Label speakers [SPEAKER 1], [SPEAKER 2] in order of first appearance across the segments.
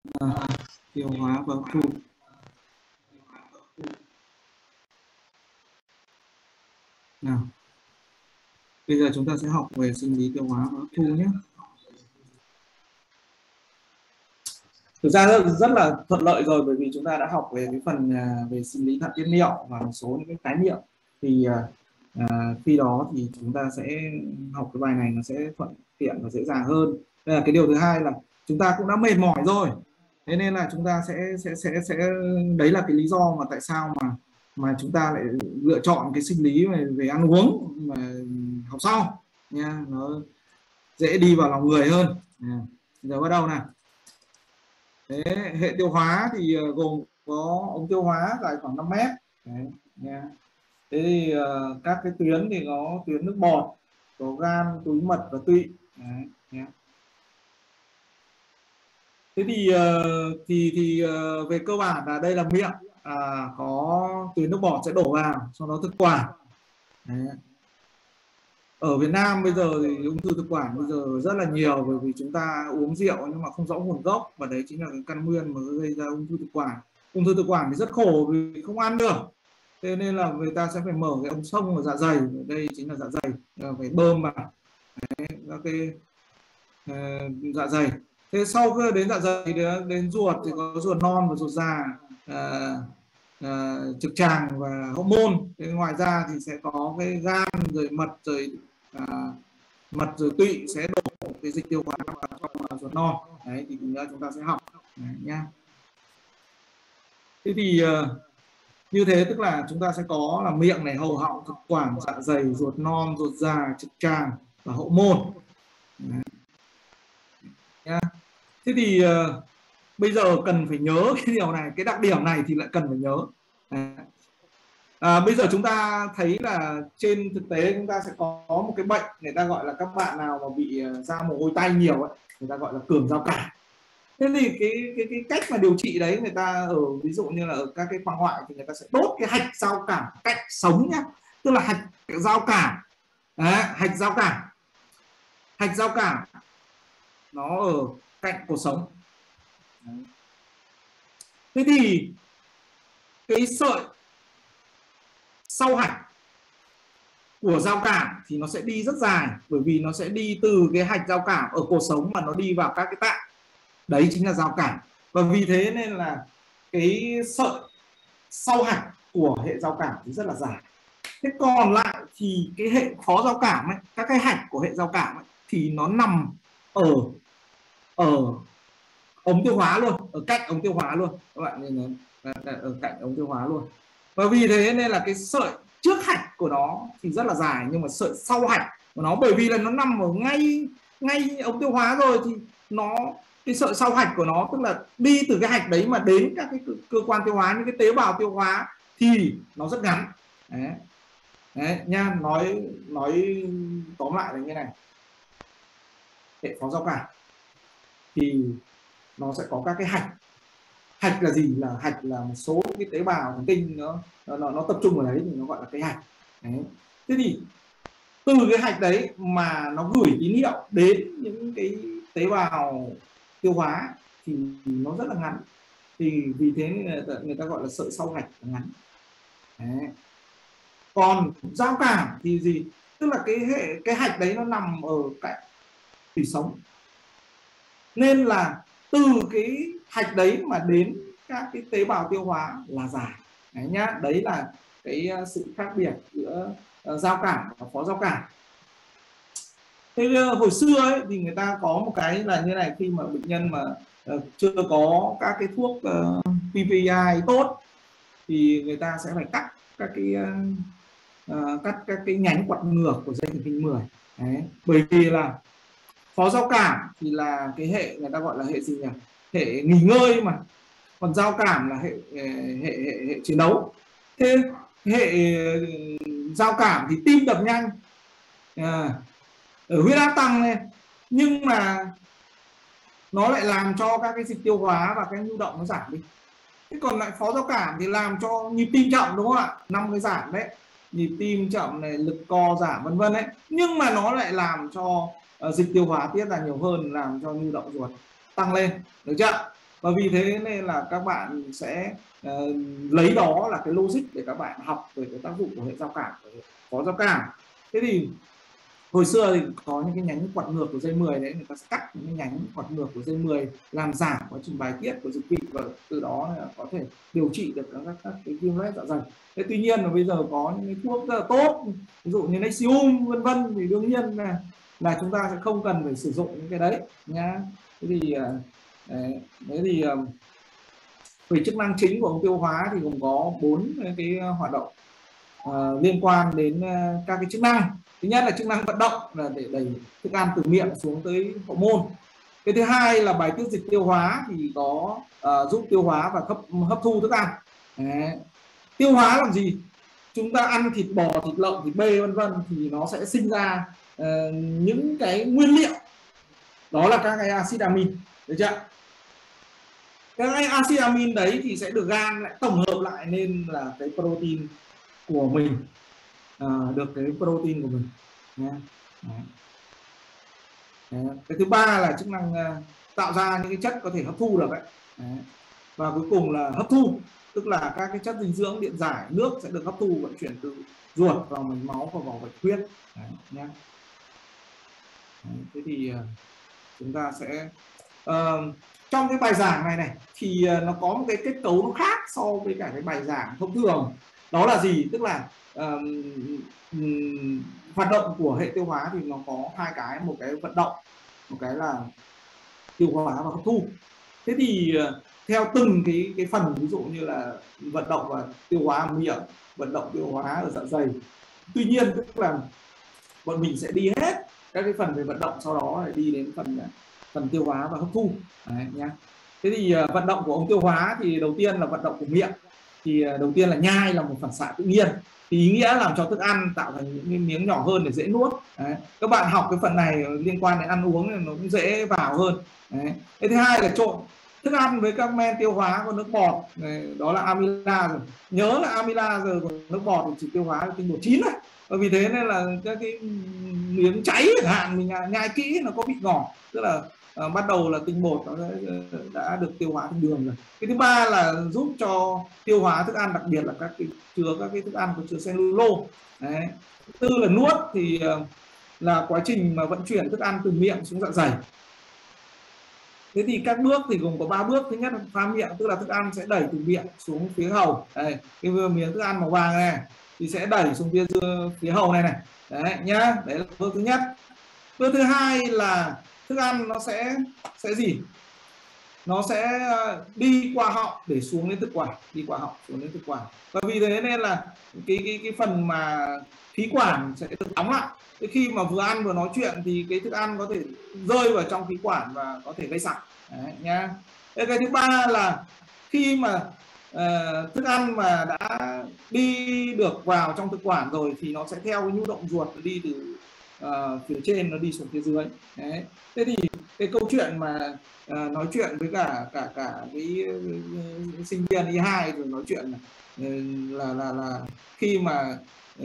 [SPEAKER 1] tiêu hóa và hấp thu. Nào, bây giờ chúng ta sẽ học về sinh lý tiêu hóa và hấp thu nhé. Thực ra rất là thuận lợi rồi, bởi vì chúng ta đã học về cái phần về sinh lý thận tiết niệu và một số những cái khái niệm. Thì khi đó thì chúng ta sẽ học cái bài này nó sẽ thuận tiện và dễ dàng hơn. Đây là cái điều thứ hai, là chúng ta cũng đã mệt mỏi rồi, thế nên là chúng ta sẽ đấy là cái lý do mà tại sao mà chúng ta lại lựa chọn cái sinh lý về ăn uống mà học sau nha, nó dễ đi vào lòng người hơn. Giờ bắt đầu nào. Thế, hệ tiêu hóa thì gồm có ống tiêu hóa dài khoảng 5 mét. Đấy, nha. Thế thì các cái tuyến thì có tuyến nước bọt, có gan, túi mật và tụy. Đấy, nha. Thế thì về cơ bản là đây là miệng, có tuyến nước bọt sẽ đổ vào, sau đó thực quản. Đấy. Ở Việt Nam bây giờ thì ung thư thực quản bây giờ rất là nhiều, bởi vì chúng ta uống rượu nhưng mà không rõ nguồn gốc, và đấy chính là cái căn nguyên mà gây ra ung thư thực quản. Ung thư thực quản thì rất khổ vì không ăn được, thế nên là người ta sẽ phải mở cái ống xông ở dạ dày, đây chính là dạ dày, phải bơm vào các cái dạ dày. Thế sau khi đến dạ dày đến ruột thì có ruột non và ruột già, trực tràng và hậu môn. Thế ngoài ra thì sẽ có cái gan rồi mật rồi tụy sẽ đổ cái dịch tiêu hóa vào trong ruột non. Đấy thì chúng ta sẽ học nha. Thế thì như thế tức là chúng ta sẽ có là miệng này, hầu họng, thực quản, dạ dày, ruột non, ruột già, trực tràng và hậu môn. Đấy. Nha. Thế thì bây giờ cần phải nhớ cái điều này, cái đặc điểm này thì lại cần phải nhớ. Bây giờ chúng ta thấy là trên thực tế chúng ta sẽ có một cái bệnh, người ta gọi là, các bạn nào mà bị ra mồ hôi tay nhiều ấy, người ta gọi là cường giao cảm. Thế thì cái cách mà điều trị đấy, người ta ở ví dụ như là ở các cái khoa ngoại thì người ta sẽ đốt cái hạch giao cảm cạnh sống nhá, tức là hạch giao cảm. Đấy, hạch giao cảm nó ở cạnh cột sống. Đấy. Thế thì cái sợi sau hạch của giao cảm thì nó sẽ đi rất dài, bởi vì nó sẽ đi từ cái hạch giao cảm ở cột sống mà nó đi vào các cái tạng, đấy chính là giao cảm. Và vì thế nên là cái sợi sau hạch của hệ giao cảm thì rất là dài. Thế còn lại thì cái hệ phó giao cảm ấy, các cái hạch của hệ giao cảm ấy, thì nó nằm ở ống tiêu hóa luôn, ở cạnh ống tiêu hóa luôn các bạn, nhìn ở cạnh ống tiêu hóa luôn. Và vì thế nên là cái sợi trước hạch của nó thì rất là dài, nhưng mà sợi sau hạch của nó, bởi vì là nó nằm ở ngay ống tiêu hóa rồi, thì cái sợi sau hạch của nó, tức là đi từ cái hạch đấy mà đến các cái cơ quan tiêu hóa, những cái tế bào tiêu hóa, thì nó rất ngắn. Đấy nha, nói tóm lại là như này. Hệ phó giao cảm thì nó sẽ có các cái hạch. Hạch là gì? Là hạch là một số cái tế bào thần kinh nó tập trung vào đấy thì nó gọi là cái hạch. Đấy. Thế thì từ cái hạch đấy mà nó gửi tín hiệu đến những cái tế bào tiêu hóa thì nó rất là ngắn, thì vì thế người ta gọi là sợi sau hạch là ngắn. Đấy. Còn giao cảm thì gì? Tức là cái hạch đấy nó nằm ở cạnh tủy sống, nên là từ cái hạch đấy mà đến các cái tế bào tiêu hóa là dài. Đấy nhá, đấy là cái sự khác biệt giữa giao cảm và phó giao cảm. Thế hồi xưa ấy, thì người ta có một cái là như này, khi mà bệnh nhân mà chưa có các cái thuốc PPI tốt thì người ta sẽ phải cắt các cái nhánh quạt ngược của dây thần kinh 10. Đấy. Bởi vì là phó giao cảm thì là cái hệ người ta gọi là hệ gì nhỉ? Hệ nghỉ ngơi mà. Còn giao cảm là hệ chiến đấu. Thế hệ giao cảm thì tim đập nhanh, ở huyết áp tăng lên, nhưng mà nó lại làm cho các cái dịch tiêu hóa và cái nhu động nó giảm đi. Thế còn lại phó giao cảm thì làm cho nhịp tim chậm, đúng không ạ? 5 cái giảm đấy, nhịp tim chậm này, lực co giảm vân vân đấy, nhưng mà nó lại làm cho dịch tiêu hóa tiết ra nhiều hơn, làm cho nhu động ruột tăng lên, được chưa? Và vì thế nên là các bạn sẽ lấy đó là cái logic để các bạn học về cái tác dụng của hệ giao cảm, có giao cảm. Thế thì hồi xưa thì có những cái nhánh quạt ngược của dây 10 đấy, người ta sẽ cắt những cái nhánh quạt ngược của dây 10 làm giảm quá trình bài tiết của dịch vị, và từ đó là có thể điều trị được các cái viêm loét dạ dày. Thế tuy nhiên là bây giờ có những cái thuốc rất là tốt, ví dụ như Nexium vân vân, thì đương nhiên là chúng ta sẽ không cần phải sử dụng những cái đấy nhá. Thế thì về chức năng chính của ống tiêu hóa thì gồm có 4 cái hoạt động liên quan đến các cái chức năng. Thứ nhất là chức năng vận động, là để đẩy thức ăn từ miệng xuống tới hậu môn. Cái thứ hai là bài tiết dịch tiêu hóa, thì có giúp tiêu hóa và hấp thu thức ăn. Đấy. Tiêu hóa làm gì? Chúng ta ăn thịt bò, thịt lợn, thịt bê vân vân thì nó sẽ sinh ra những cái nguyên liệu, đó là các cái acid amin, được chưa? Cái acid amin đấy thì sẽ được gan lại tổng hợp lại nên là cái protein của mình, được cái protein của mình nha. Cái thứ ba là chức năng tạo ra những cái chất có thể hấp thu được đấy. Và cuối cùng là hấp thu, tức là các cái chất dinh dưỡng, điện giải, nước sẽ được hấp thu vận chuyển từ ruột vào mạch máu và vào bạch huyết nhé. Thế thì chúng ta sẽ trong cái bài giảng này thì nó có một cái kết cấu nó khác so với cả cái bài giảng thông thường. Đó là gì? Tức là hoạt động của hệ tiêu hóa thì nó có hai cái, một cái vận động, một cái là tiêu hóa và hấp thu. Thế thì theo từng cái phần, ví dụ như là vận động và tiêu hóa ở miệng, vận động tiêu hóa ở dạ dày. Tuy nhiên tức là bọn mình sẽ đi hết các cái phần về vận động, sau đó lại đi đến phần tiêu hóa và hấp thu. Đấy, nhá. Thế thì vận động của ống tiêu hóa thì đầu tiên là vận động của miệng. Thì đầu tiên là nhai là một phản xạ tự nhiên, thì ý nghĩa làm cho thức ăn tạo thành những cái miếng nhỏ hơn để dễ nuốt. Đấy. Các bạn học cái phần này liên quan đến ăn uống thì nó cũng dễ vào hơn. Đấy. Cái thứ hai là trộn thức ăn với các men tiêu hóa của nước bọt. Đấy, đó là amylase. Nhớ là amylase của nước bọt thì chỉ tiêu hóa được tinh bột chín này. Và vì thế nên là các cái miếng cháy chẳng hạn, mình nhai kỹ nó có vị ngọt, tức là bắt đầu là tinh bột nó đã được tiêu hóa thành đường rồi. Cái thứ ba là giúp cho tiêu hóa thức ăn, đặc biệt là các cái thức ăn có chứa cellulose. Đấy. Thứ tư là nuốt, thì là quá trình mà vận chuyển thức ăn từ miệng xuống dạ dày. Thế thì các bước thì gồm có 3 bước. Thứ nhất là pha miệng, tức là thức ăn sẽ đẩy từ miệng xuống phía hầu. Đây, cái miếng thức ăn màu vàng này thì sẽ đẩy xuống phía hầu này. Đấy nhá, đấy là bước thứ nhất. Bước thứ hai là thức ăn nó sẽ gì? Nó sẽ đi qua họng để xuống đến thực quản, đi qua họng xuống đến thực quản. Và vì thế nên là cái phần mà khí quản sẽ được đóng lại. Thế khi mà vừa ăn vừa nói chuyện thì cái thức ăn có thể rơi vào trong khí quản và có thể gây sặc. Đấy, nhá. Cái thứ ba là khi mà thức ăn mà đã đi được vào trong thực quản rồi thì nó sẽ theo cái nhu động ruột đi từ phía trên nó đi xuống phía dưới. Đấy. Thế thì cái câu chuyện mà nói chuyện với cả cái sinh viên Y2 rồi nói chuyện là khi mà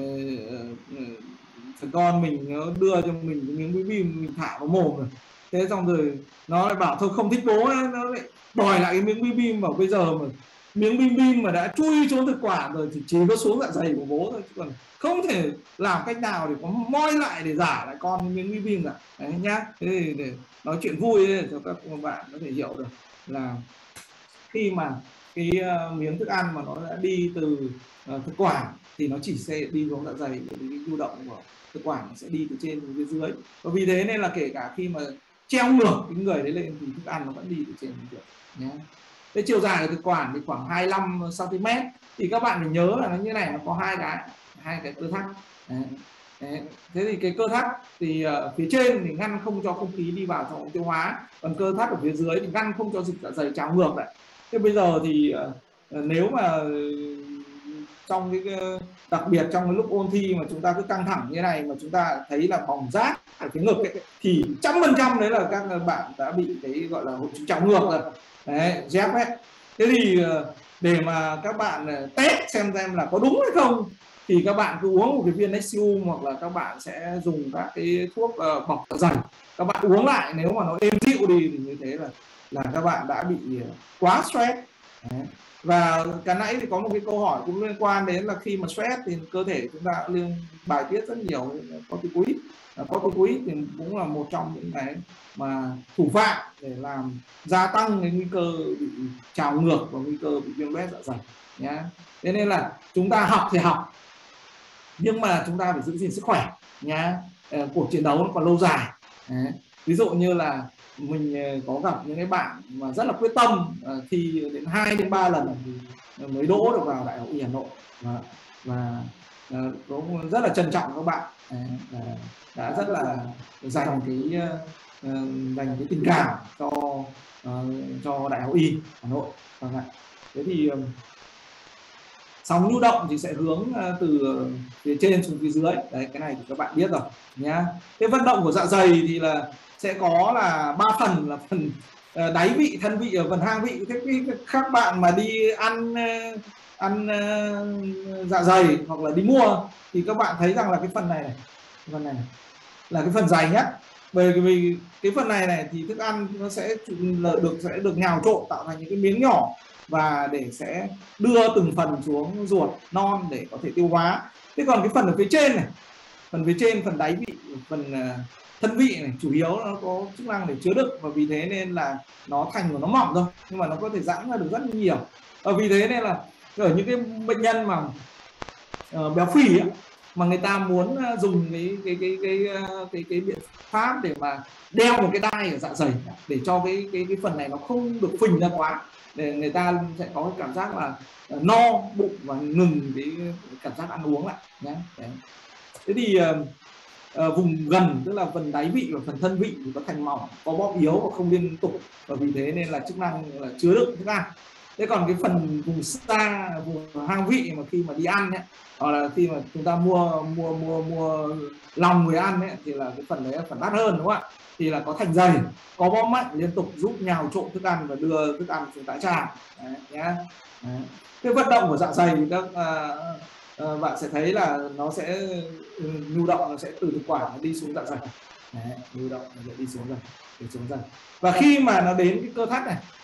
[SPEAKER 1] thằng con mình nó đưa cho mình cái miếng bim mình thả vào mồm rồi, thế xong rồi nó lại bảo thôi không thích bố, nó lại đòi lại cái miếng bim. Bảo bây giờ mà miếng bim mà đã chui xuống thực quản rồi thì chỉ có xuống dạ dày của bố thôi, chứ còn không thể làm cách nào để có moi lại để giả lại con miếng bim cả. Đấy nhá. Thế thì để nói chuyện vui để cho các bạn có thể hiểu được là khi mà cái miếng thức ăn mà nó đã đi từ thực quản thì nó chỉ sẽ đi xuống dạ dày, bởi vì cái nhu động của thực quản sẽ đi từ trên đến phía dưới. Và vì thế nên là kể cả khi mà treo ngược cái người đấy lên thì thức ăn nó vẫn đi từ trên đến dưới nhé. Cái chiều dài của thực quản thì khoảng 25 cm. Thì các bạn phải nhớ là nó như này, nó có hai cái cơ thắt. Đấy. Thế thì cái cơ thắt thì phía trên thì ngăn không cho không khí đi vào trong ống tiêu hóa, còn cơ thắt ở phía dưới thì ngăn không cho dịch dạ dày trào ngược lại. Thế bây giờ thì nếu mà trong cái đặc biệt trong cái lúc ôn thi mà chúng ta cứ căng thẳng như này mà chúng ta thấy là bỏng rát ở phía ngực ấy, thì 100% đấy là các bạn đã bị cái gọi là hội chứng trào ngược rồi. Đấy, dép ấy. Thế thì để mà các bạn test xem là có đúng hay không thì các bạn cứ uống một cái viên Nexium, hoặc là các bạn sẽ dùng các cái thuốc bọc dạ dày, các bạn uống lại, nếu mà nó êm dịu đi thì như thế là là các bạn đã bị quá stress. Đấy. Và cái nãy thì có một cái câu hỏi cũng liên quan đến là khi mà stress thì cơ thể chúng ta liên bài tiết rất nhiều corticoid. Corticoid thì cũng là một trong những cái mà thủ phạm để làm gia tăng cái nguy cơ bị trào ngược và nguy cơ bị viêm loét dạ dày nhá. Thế nên là chúng ta học thì học, nhưng mà chúng ta phải giữ gìn sức khỏe nhá. Cuộc chiến đấu nó còn lâu dài. Đấy. Ví dụ như là mình có gặp những cái bạn mà rất là quyết tâm thi đến 2 đến 3 lần thì mới đỗ được vào Đại học Y Hà Nội, và cũng rất là trân trọng các bạn đã rất là dành cái tình cảm cho Đại học Y Hà Nội. Thế thì sóng nhu động thì sẽ hướng từ phía trên xuống phía dưới. Đấy, cái này thì các bạn biết rồi nhá. Cái vận động của dạ dày thì là sẽ có là 3 phần, là phần đáy vị, thân vị và phần hang vị. Thế các bạn mà đi ăn dạ dày hoặc là đi mua thì các bạn thấy rằng là cái phần này là cái phần dày nhất, bởi vì cái phần này thì thức ăn nó sẽ được nhào trộn tạo thành những cái miếng nhỏ, và để sẽ đưa từng phần xuống ruột non để có thể tiêu hóa. Thế còn cái phần ở phía trên này, phần đáy vị, phần thân vị này, chủ yếu nó có chức năng để chứa đựng, và vì thế nên là nó thành của nó mỏng thôi, nhưng mà nó có thể giãn ra được rất nhiều. Và vì thế nên là ở những cái bệnh nhân mà béo phì ấy, mà người ta muốn dùng cái biện pháp để mà đeo một cái đai ở dạ dày để cho cái phần này nó không được phình ra quá, để người ta sẽ có cái cảm giác là no bụng và ngừng cái cảm giác ăn uống lại nhé. Thế thì vùng gần, tức là phần đáy vị và phần thân vị thì có thành mỏng, có bóp yếu và không liên tục, và vì thế nên là chức năng là chứa đựng thức ăn. Thế còn cái phần vùng xa, vùng hang vị mà khi mà đi ăn ấy, hoặc là khi mà chúng ta mua lòng người ăn ấy, thì là cái phần đấy là phần đắt hơn, đúng không ạ? Thì là có thành dày, có bóp mạnh liên tục giúp nhào trộn thức ăn và đưa thức ăn xuống đại tràng nhé. Cái vận động của dạ dày thì các bạn sẽ thấy là nó sẽ nhu động, nó sẽ từ thực quản nó đi xuống dạ dày. Nhu động nó sẽ đi xuống dần, và khi mà nó đến cái cơ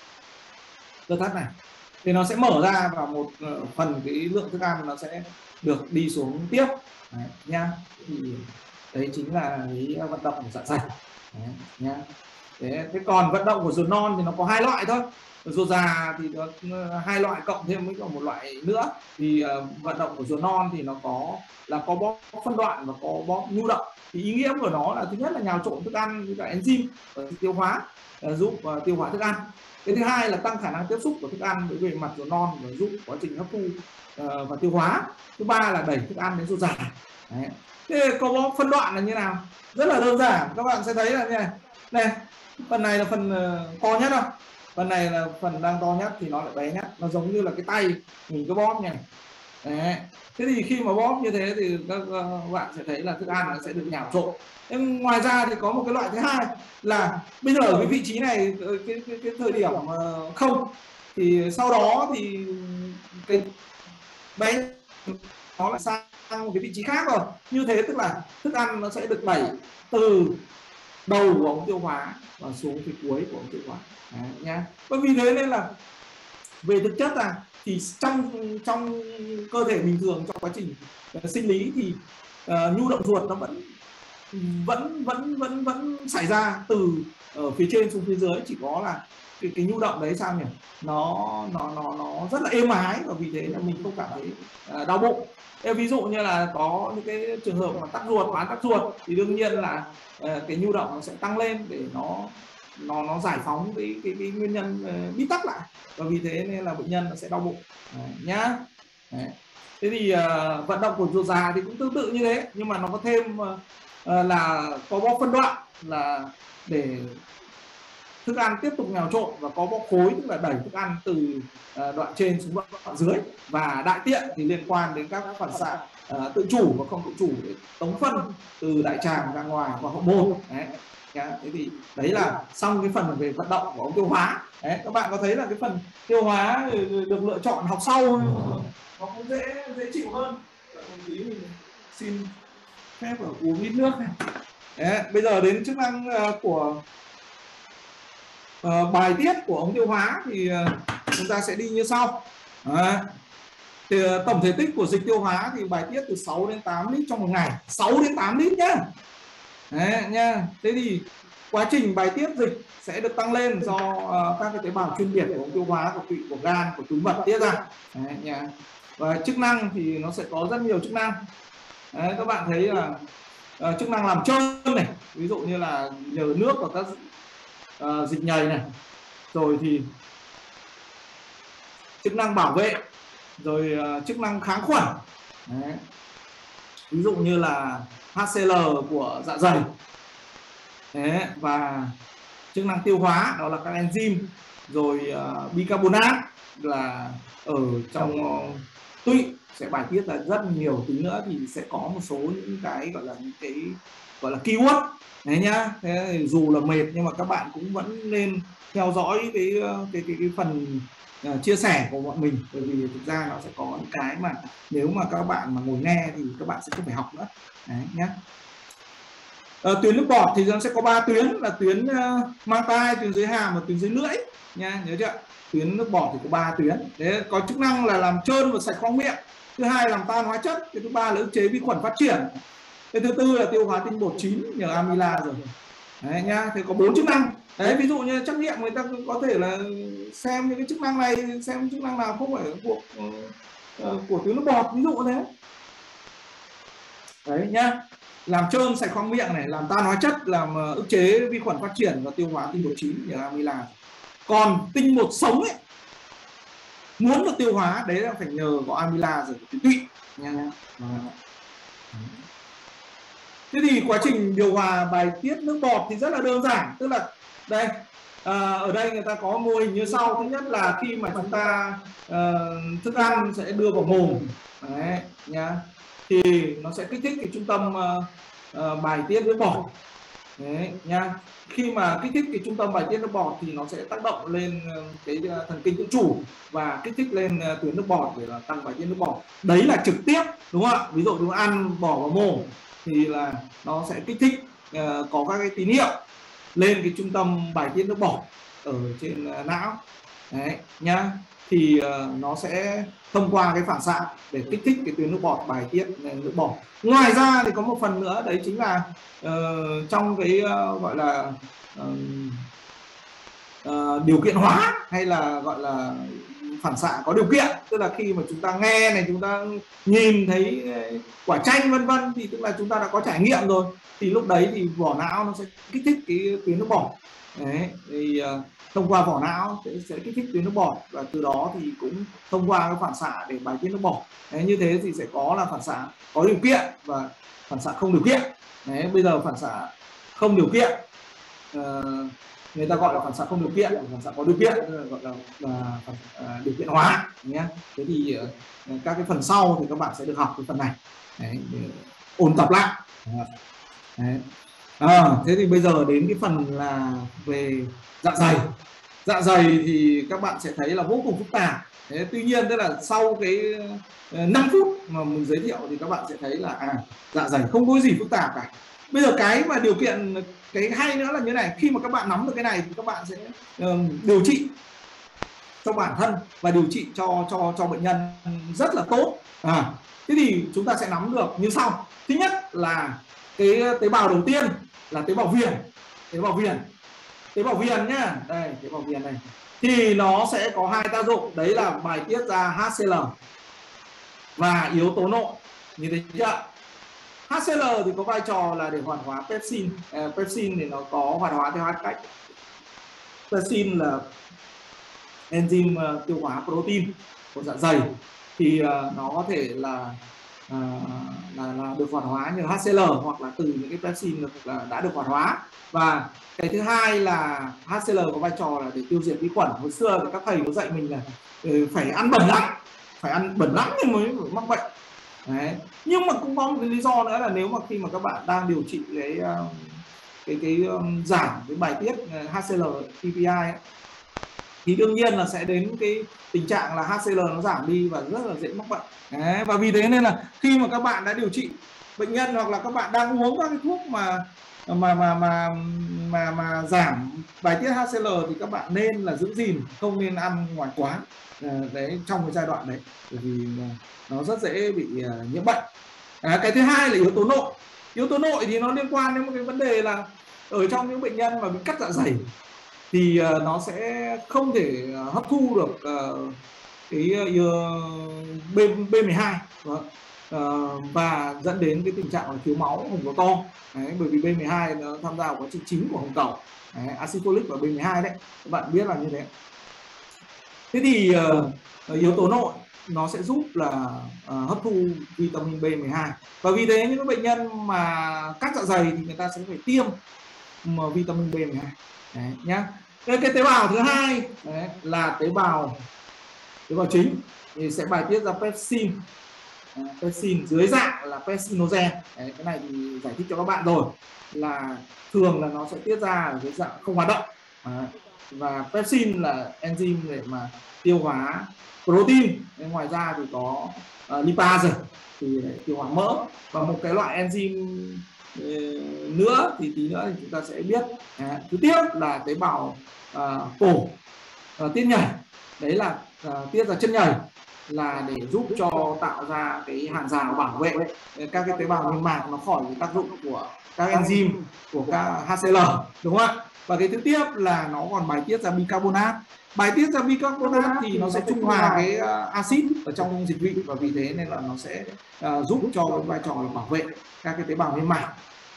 [SPEAKER 1] thắt này thì nó sẽ mở ra, và một phần cái lượng thức ăn nó sẽ được đi xuống tiếp nha. Thì đấy chính là cái vận động của dạ dày nhá. Thế còn vận động của ruột non thì nó có 2 loại thôi. Ruột già thì có 2 loại cộng thêm với một loại nữa. Thì vận động của ruột non thì nó có bóp phân đoạn và có bóp nhu động. Thì ý nghĩa của nó là thứ nhất là nhào trộn thức ăn với cả enzyme tiêu hóa, giúp tiêu hóa thức ăn. Cái thứ hai là tăng khả năng tiếp xúc của thức ăn với bề mặt ruột non và giúp quá trình hấp thu và tiêu hóa. Thứ ba là đẩy thức ăn đến ruột già. Thế có bóp phân đoạn là như nào? Rất là đơn giản, các bạn sẽ thấy là như này, phần này là phần to nhất, không? Phần này là phần đang to nhất thì nó lại bé nhất, nó giống như là cái tay mình cứ bóp này. Đấy. Thế thì khi mà bóp như thế thì các bạn sẽ thấy là thức ăn nó sẽ được nhào trộn. Nhưng ngoài ra thì có một cái loại thứ hai là bây giờ ở cái vị trí này, cái thời điểm không, thì sau đó thì cái bé nó lại sang một cái vị trí khác rồi. Như thế tức là thức ăn nó sẽ được đẩy từ đầu của ống tiêu hóa và xuống phía cuối của ống tiêu hóa nhá. Bởi vì thế nên là về thực chất là thì trong cơ thể bình thường, trong quá trình sinh lý thì nhu động ruột nó vẫn xảy ra từ ở phía trên xuống phía dưới, chỉ có là cái nhu động đấy sao nhỉ, nó rất là êm ái, và vì thế là mình không cảm thấy đau bụng. Ví dụ như là có những cái trường hợp mà tắc ruột, bán tắc ruột, thì đương nhiên là cái nhu động nó sẽ tăng lên để nó giải phóng cái nguyên nhân bít tắc lại, và vì thế nên là bệnh nhân nó sẽ đau bụng nhá. Thế thì vận động của ruột già thì cũng tương tự như thế, nhưng mà nó có thêm là có bóp phân đoạn là để thức ăn tiếp tục nhào trộn, và có bóp khối tức là đẩy thức ăn từ đoạn trên xuống đoạn dưới, và đại tiện thì liên quan đến các phản xạ tự chủ và không tự chủ để tống phân từ đại tràng ra ngoài và hậu môn. Thế thì đấy là xong cái phần về vận động của ống tiêu hóa. Các bạn có thấy là cái phần tiêu hóa được lựa chọn học sau nó cũng dễ chịu hơn. Mình xin phép uống ít nước này. Bây giờ đến chức năng của Bài tiết của ống tiêu hóa thì chúng ta sẽ đi như sau. Đấy. Thì tổng thể tích của dịch tiêu hóa thì bài tiết từ 6 đến 8 lít trong một ngày, 6 đến 8 lít nhá. Đấy, nha. Thế thì quá trình bài tiết dịch sẽ được tăng lên do các cái tế bào chuyên biệt của ống tiêu hóa, của tụy, của gan, của túi mật tiết ra. Đấy, nha. Và chức năng thì nó sẽ có rất nhiều chức năng. Đấy, các bạn thấy là chức năng làm trơn này, ví dụ như là nhờ nước vào các dịch nhầy này, rồi thì chức năng bảo vệ, rồi chức năng kháng khuẩn. Đấy. Ví dụ như là HCl của dạ dày. Đấy. Và chức năng tiêu hóa đó là các enzyme, rồi bicarbonate là ở trong tụy sẽ bài tiết ra rất nhiều. Tí nữa thì sẽ có một số những cái gọi là keyword đấy nhá. Thế dù là mệt nhưng mà các bạn cũng vẫn nên theo dõi cái phần chia sẻ của bọn mình, bởi vì thực ra nó sẽ có những cái mà nếu mà các bạn mà ngồi nghe thì các bạn sẽ không phải học nữa đấy nhá. Tuyến nước bọt thì nó sẽ có 3 tuyến, là tuyến mang tai, tuyến dưới hàm và tuyến dưới lưỡi nha, nhớ chưa? Tuyến nước bọt thì có 3 tuyến. Đấy, có chức năng là làm trơn và sạch khoang miệng, thứ hai làm tan hóa chất, cái thứ ba là ức chế vi khuẩn phát triển, cái thứ tư là tiêu hóa tinh bột chín nhờ amila rồi. Đấy nhá, thì có 4 chức năng. Đấy, ví dụ như trắc nghiệm người ta cũng có thể là xem những cái chức năng này, xem chức năng nào không phải thuộc của tuyến nước bọt, ví dụ như thế. Đấy nhá, làm trơn sạch khoang miệng này, làm tan hóa chất, làm ức chế vi khuẩn phát triển và tiêu hóa tinh bột chín nhờ amila. Còn tinh bột sống ấy, muốn được tiêu hóa đấy là phải nhờ có amila rồi tuyến tụy nha. Thế thì quá trình điều hòa bài tiết nước bọt thì rất là đơn giản, tức là đây ở đây người ta có mô hình như sau. Thứ nhất là khi mà chúng ta thức ăn sẽ đưa vào mồm đấy nhá, thì nó sẽ kích thích cái trung tâm bài tiết nước bọt đấy nha. Khi mà kích thích cái trung tâm bài tiết nước bọt thì nó sẽ tác động lên cái thần kinh tự chủ và kích thích lên tuyến nước bọt để là tăng bài tiết nước bọt. Đấy là trực tiếp, đúng không ạ? Ví dụ chúng ăn bỏ vào mồm thì là nó sẽ kích thích có các cái tín hiệu lên cái trung tâm bài tiết nước bọt ở trên não đấy nhá. Thì nó sẽ thông qua cái phản xạ để kích thích cái tuyến nước bọt bài tiết nước bọt. Ngoài ra thì có một phần nữa, đấy chính là trong cái gọi là điều kiện hóa, hay là gọi là phản xạ có điều kiện, tức là khi mà chúng ta nghe này, chúng ta nhìn thấy quả chanh vân vân, thì tức là chúng ta đã có trải nghiệm rồi, thì lúc đấy thì vỏ não nó sẽ kích thích cái tuyến nước bọt đấy. Thì thông qua vỏ não sẽ kích thích tuyến nước bọt, và từ đó thì cũng thông qua cái phản xạ để bài tiết nước bọt đấy. Như thế thì sẽ có là phản xạ có điều kiện và phản xạ không điều kiện đấy. Bây giờ phản xạ không điều kiện người ta gọi là phản xạ không điều kiện, phản xạ có điều kiện gọi là điều kiện hóa nhé. Thế thì các cái phần sau thì các bạn sẽ được học cái phần này đấy, để ôn tập lại đấy. Thế thì bây giờ đến cái phần là về dạ dày. Dạ dày thì các bạn sẽ thấy là vô cùng phức tạp. Thế, tuy nhiên tức là sau cái 5 phút mà mình giới thiệu thì các bạn sẽ thấy là dạ dày không có gì phức tạp cả. Bây giờ cái mà điều kiện, cái hay nữa là như này, khi mà các bạn nắm được cái này thì các bạn sẽ điều trị cho bản thân và điều trị cho bệnh nhân rất là tốt. Thế thì chúng ta sẽ nắm được như sau. Thứ nhất là cái tế bào đầu tiên là tế bào viền. Tế bào viền nhá, đây tế bào viền này thì nó sẽ có hai tác dụng, đấy là bài tiết ra HCl và yếu tố nội, như thế chưa? HCl thì có vai trò là để hoạt hóa pepsin. Pepsin thì nó có hoạt hóa theo hai cách. Pepsin là enzyme tiêu hóa protein của dạ dày, thì nó có thể là được hoạt hóa như HCl hoặc là từ những cái pepsin đã được hoạt hóa. Và cái thứ hai là HCl có vai trò là để tiêu diệt vi khuẩn. Hồi xưa thì các thầy có dạy mình là phải ăn bẩn lắm thì mới mắc bệnh. Đấy. Nhưng mà cũng có một cái lý do nữa là nếu mà khi mà các bạn đang điều trị cái giảm cái bài tiết HCl PPI ấy, thì đương nhiên là sẽ đến cái tình trạng là HCl nó giảm đi và rất là dễ mắc bệnh. Đấy. Và vì thế nên là khi mà các bạn đã điều trị bệnh nhân hoặc là các bạn đang uống các cái thuốc mà giảm bài tiết HCl thì các bạn nên là giữ gìn, không nên ăn ngoài quán đấy trong cái giai đoạn đấy, bởi vì nó rất dễ bị nhiễm bệnh. Cái thứ hai là yếu tố nội. Yếu tố nội thì nó liên quan đến một cái vấn đề là ở trong những bệnh nhân mà bị cắt dạ dày thì nó sẽ không thể hấp thu được cái B12 và dẫn đến cái tình trạng là thiếu máu hồng cầu to. Đấy, bởi vì B12 nó tham gia vào quá trình chính của hồng cầu, axit folic và B12 đấy, các bạn biết là như thế. Thế thì yếu tố nội nó sẽ giúp là hấp thu vitamin B12, và vì thế những bệnh nhân mà cắt dạ dày thì người ta sẽ phải tiêm vitamin B12 đấy, nhá. Cái tế bào thứ hai đấy, là tế bào chính thì sẽ bài tiết ra pepsin. Pepsin dưới dạng là pepsinogen. Đấy, cái này thì giải thích cho các bạn rồi, là thường là nó sẽ tiết ra ở cái dạng không hoạt động. Và pepsin là enzyme để mà tiêu hóa protein. Ngoài ra thì có lipase thì để tiêu hóa mỡ, và một cái loại enzyme nữa thì tí nữa thì chúng ta sẽ biết. Thứ tiếp là tế bào cổ tiết nhảy, đấy là tiết ra chất nhầy, là để giúp cho tạo ra cái hàng rào bảo vệ các cái tế bào niêm mạc nó khỏi cái tác dụng của các enzyme của các HCl, đúng không ạ? Và cái thứ tiếp là nó còn bài tiết ra bicarbonate. Bài tiết ra bicarbonate thì nó sẽ trung hòa cái axit ở trong dịch vị, và vì thế nên là nó sẽ giúp cho cái vai trò bảo vệ các cái tế bào niêm mạc.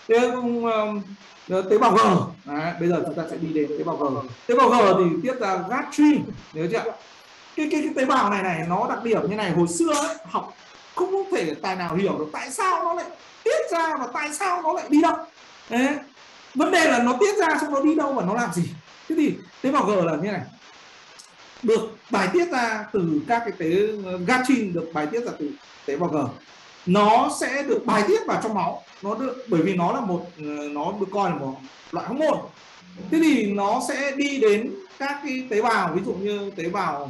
[SPEAKER 1] Tế bào G, bây giờ chúng ta sẽ đi đến tế bào G. Tế bào G thì tiết ra gastrin, nhớ chưa? Cái tế bào này nó đặc điểm như này. Hồi xưa ấy, học không thể tài nào hiểu được tại sao nó lại tiết ra và tại sao nó lại đi đâu. Đấy. Vấn đề là nó tiết ra xong nó đi đâu và nó làm gì. Thế thì tế bào G là như này, được bài tiết ra từ các cái gastrin, được bài tiết ra từ tế bào G, nó sẽ được bài tiết vào trong máu. Nó được, bởi vì nó là nó được coi là một loại hormone. Thế thì nó sẽ đi đến các cái tế bào, ví dụ như tế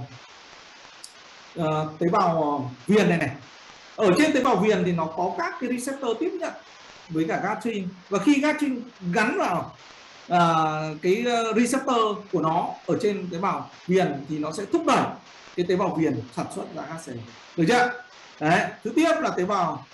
[SPEAKER 1] bào viền này. Ở trên tế bào viền thì nó có các cái receptor tiếp nhận với cả gastrin, và khi gastrin gắn vào cái receptor của nó ở trên tế bào viền thì nó sẽ thúc đẩy cái tế bào viền sản xuất ra HCl, được chưa? Đấy. Thứ tiếp là tế bào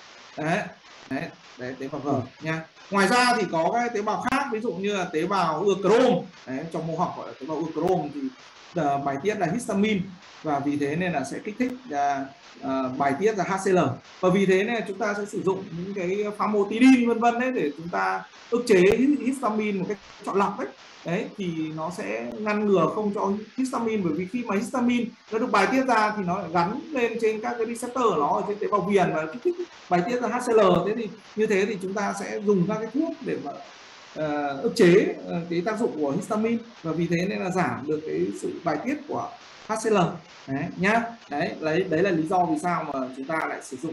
[SPEAKER 1] tế bào G nha. Ngoài ra thì có các tế bào khác, ví dụ như là tế bào ưa chrome, trong mô học gọi là tế bào ưa chrome, thì bài tiết là histamine, và vì thế nên là sẽ kích thích bài tiết ra HCl, và vì thế nên là chúng ta sẽ sử dụng những cái famotidine vân vân đấy để chúng ta ức chế histamine một cách chọn lọc đấy, thì nó sẽ ngăn ngừa không cho histamine, bởi vì khi mà histamine nó được bài tiết ra thì nó lại gắn lên trên các cái receptor của nó ở trên tế bào viền và kích thích bài tiết ra HCl. Thế thì như thế thì chúng ta sẽ dùng các cái thuốc để mà ức chế cái tác dụng của histamine, và vì thế nên là giảm được cái sự bài tiết của HCl đấy nhá. Đấy là lý do vì sao mà chúng ta lại sử dụng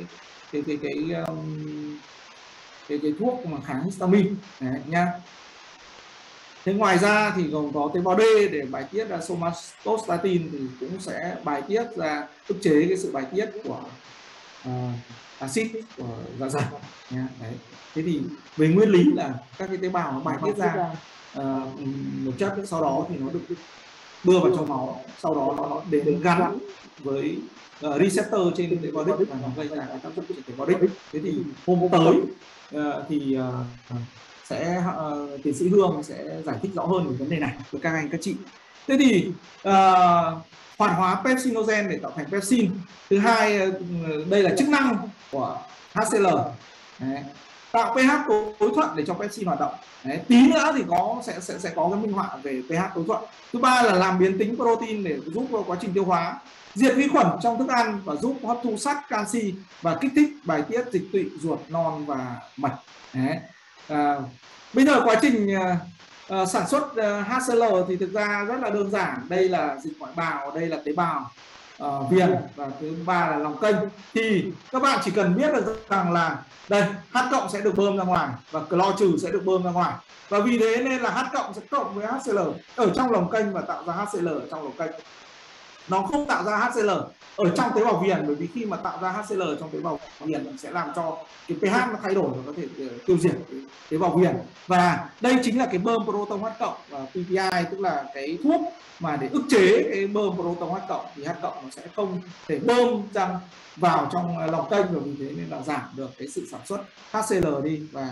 [SPEAKER 1] cái thuốc mà kháng histamine đấy nhá. Thế ngoài ra thì còn có tế bào D để bài tiết ra somatostatin, thì cũng sẽ bài tiết ra, ức chế cái sự bài tiết của axit của dạ dày nha. Đấy. Thế thì về nguyên lý là các cái tế bào nó bài tiết ra một chất, sau đó thì nó được đưa vào trong máu, sau đó nó đến gắn với receptor trên tế bào đích và nó gây ra cái tác dụng trên tế bào đích. Thế thì hôm tới thì sẽ tiến sĩ Hương sẽ giải thích rõ hơn về vấn đề này với các anh các chị. Thế thì hoạt hóa pepsinogen để tạo thành pepsin. Thứ hai, đây là chức năng của HCl. Đấy. Tạo pH tối thuận để cho pepsin hoạt động. Đấy. Tí nữa thì sẽ có cái minh họa về pH tối thuận. Thứ ba là làm biến tính protein để giúp vào quá trình tiêu hóa, diệt vi khuẩn trong thức ăn và giúp hấp thu sắt, canxi và kích thích bài tiết dịch tụy ruột non và mạch. Đấy. Bây giờ quá trình sản xuất HCl thì thực ra rất là đơn giản. Đây là dịch ngoại bào, đây là tế bào viền, và thứ ba là lòng kênh. Thì các bạn chỉ cần biết được rằng là đây H cộng sẽ được bơm ra ngoài và clo trừ sẽ được bơm ra ngoài, và vì thế nên là H cộng sẽ cộng với HCl ở trong lòng kênh và tạo ra HCl ở trong lòng kênh. nó không tạo ra HCl ở trong tế bào viền, bởi vì khi mà tạo ra HCl trong tế bào viền nó sẽ làm cho cái pH nó thay đổi và có thể tiêu diệt tế bào viền. Và đây chính là cái bơm proton H cộng PPI, tức là cái thuốc mà để ức chế cái bơm proton H cộng, thì H cộng nó sẽ không thể bơm vào trong lòng kênh, và vì thế nên là giảm được cái sự sản xuất HCl đi, và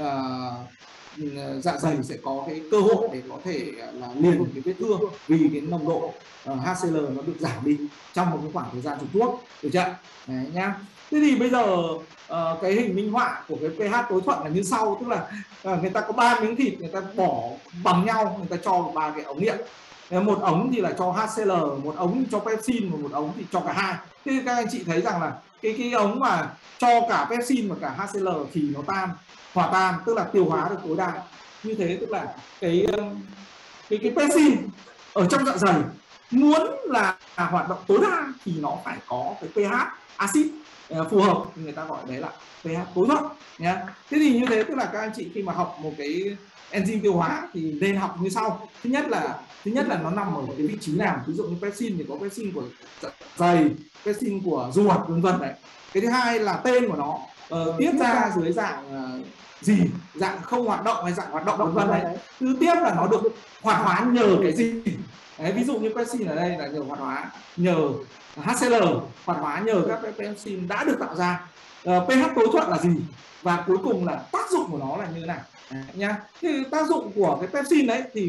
[SPEAKER 1] dạ dày sẽ có cái cơ hội để có thể là liền cái vết thương, vì cái nồng độ HCl nó được giảm đi trong một cái khoảng thời gian dùng thuốc, được chưa? Đấy nhá. Thế thì bây giờ cái hình minh họa của cái pH tối thuận là như sau, tức là người ta có 3 miếng thịt, người ta bỏ bằng nhau, người ta cho 3 cái ống nghiệm. Một ống thì là cho HCl, một ống cho pepsin, và một ống thì cho cả hai. Thế các anh chị thấy rằng là cái ống mà cho cả pepsin và cả HCl thì nó hòa tan, tức là tiêu hóa được tối đa. Như thế tức là cái pepsin ở trong dạ dày muốn là hoạt động tối đa thì nó phải có cái pH axit phù hợp, người ta gọi đấy là pH tối thuận nhé. Thế thì như thế tức là các anh chị khi mà học một cái enzyme tiêu hóa thì nên học như sau. Thứ nhất là nó nằm ở cái vị trí nào, ví dụ như pepsin thì có pepsin của dạ dày, pepsin của ruột, vân vân đấy. Cái thứ hai là tên của nó tiết ra dưới dạng gì, dạng không hoạt động hay dạng hoạt động, vân vân đấy. Thứ tiếp là nó được hoạt hóa nhờ cái gì. Đấy, ví dụ như pepsin ở đây là nhờ hoạt hóa nhờ HCl, hoạt hóa nhờ các pepsin đã được tạo ra. pH tối thuận là gì, và cuối cùng là tác dụng của nó là như thế nào nhá. Thì tác dụng của cái pepsin đấy thì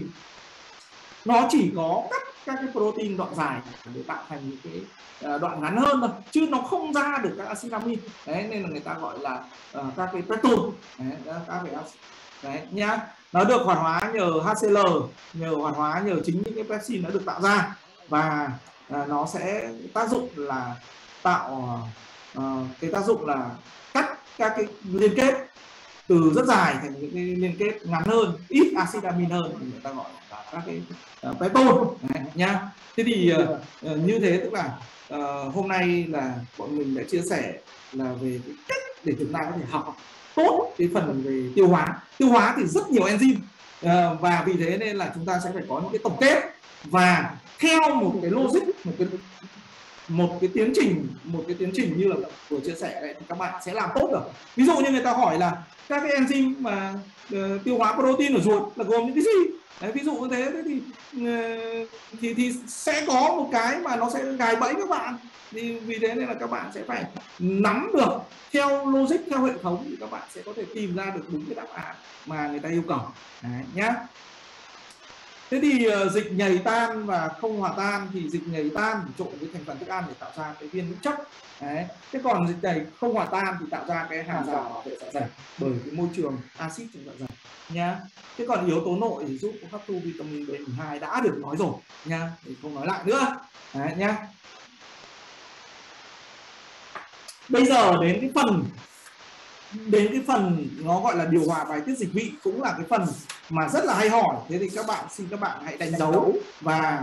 [SPEAKER 1] nó chỉ có cắt các cái protein đoạn dài để tạo thành những cái đoạn ngắn hơn thôi, chứ nó không ra được các acid amin. Đấy, nên là người ta gọi là các cái peptide, các cái đấy nhá. Nó được hoạt hóa nhờ HCl, hoạt hóa nhờ chính những cái pepsin đã được tạo ra, và nó sẽ tác dụng là tạo cái tác dụng là cắt các cái liên kết từ rất dài thành những cái liên kết ngắn hơn, ít acid amin hơn, thì người ta gọi là các cái peptide nhá. Thế thì như thế tức là hôm nay là bọn mình đã chia sẻ là về cái cách để chúng ta có thể học tốt cái phần về tiêu hóa. Tiêu hóa thì rất nhiều enzyme, và vì thế nên là chúng ta sẽ phải có những cái tổng kết và theo một cái logic, một cái tiến trình như là vừa chia sẻ đấy, thì các bạn sẽ làm tốt được. Ví dụ như người ta hỏi là các cái enzyme mà tiêu hóa protein ở ruột là gồm những cái gì đấy, ví dụ như thế thì sẽ có một cái mà nó sẽ gài bẫy các bạn. Thì vì thế nên là các bạn sẽ phải nắm được theo logic, theo hệ thống, thì các bạn sẽ có thể tìm ra được đúng cái đáp án mà người ta yêu cầu đấy, nhá. Thế thì dịch nhầy tan và không hòa tan, thì dịch nhầy tan thì trộn với thành phần thức ăn để tạo ra cái viên hữu chất. Đấy. Thế còn dịch nhầy không hòa tan thì tạo ra cái hàng rào bảo vệ dạ dày bởi cái môi trường axit trong dạ dày nha. Thế còn yếu tố nội thì giúp hấp thu vitamin B12 đã được nói rồi nha, thì không nói lại nữa. Đấy, nhá. Bây giờ đến cái phần nó gọi là điều hòa bài tiết dịch vị, cũng là cái phần mà rất là hay hỏi. Thế thì xin các bạn hãy đánh dấu và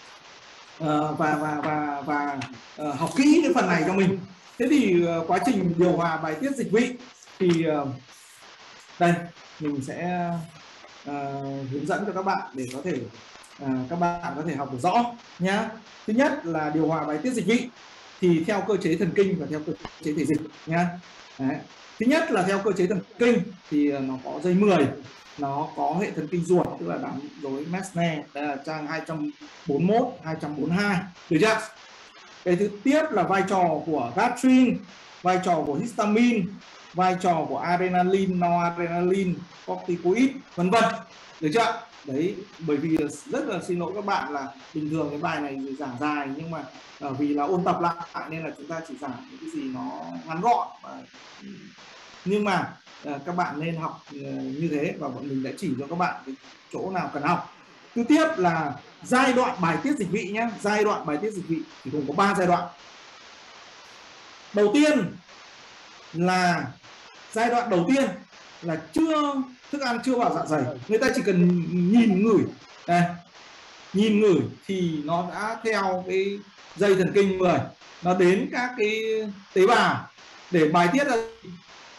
[SPEAKER 1] học kỹ cái phần này cho mình. Thế thì quá trình điều hòa bài tiết dịch vị thì đây mình sẽ hướng dẫn cho các bạn để có thể các bạn có thể học được rõ nhá. Thứ nhất là điều hòa bài tiết dịch vị thì theo cơ chế thần kinh và theo cơ chế thể dịch nhá. Đấy. Thứ nhất là theo cơ chế thần kinh thì nó có dây 10, nó có hệ thần kinh ruột, tức là đám rối Mersenne, đây là trang 241, 242, được chưa? Cái thứ tiếp là vai trò của gastrin, vai trò của histamine, vai trò của adrenaline, noradrenaline, corticoid, vân vân, được chưa? Đấy, bởi vì rất là xin lỗi các bạn là bình thường cái bài này giảng dài, nhưng mà vì là ôn tập lại nên là chúng ta chỉ giảng những cái gì nó ngắn gọn, nhưng mà các bạn nên học như thế, và bọn mình đã chỉ cho các bạn cái chỗ nào cần học. Thứ tiếp là giai đoạn bài tiết dịch vị nhé. Giai đoạn bài tiết dịch vị thì gồm có 3 giai đoạn. Đầu tiên là giai đoạn đầu tiên là thức ăn chưa vào dạ dày, người ta chỉ cần nhìn ngửi đây, nhìn ngửi thì nó đã theo cái dây thần kinh 10, nó đến các cái tế bào để bài tiết ra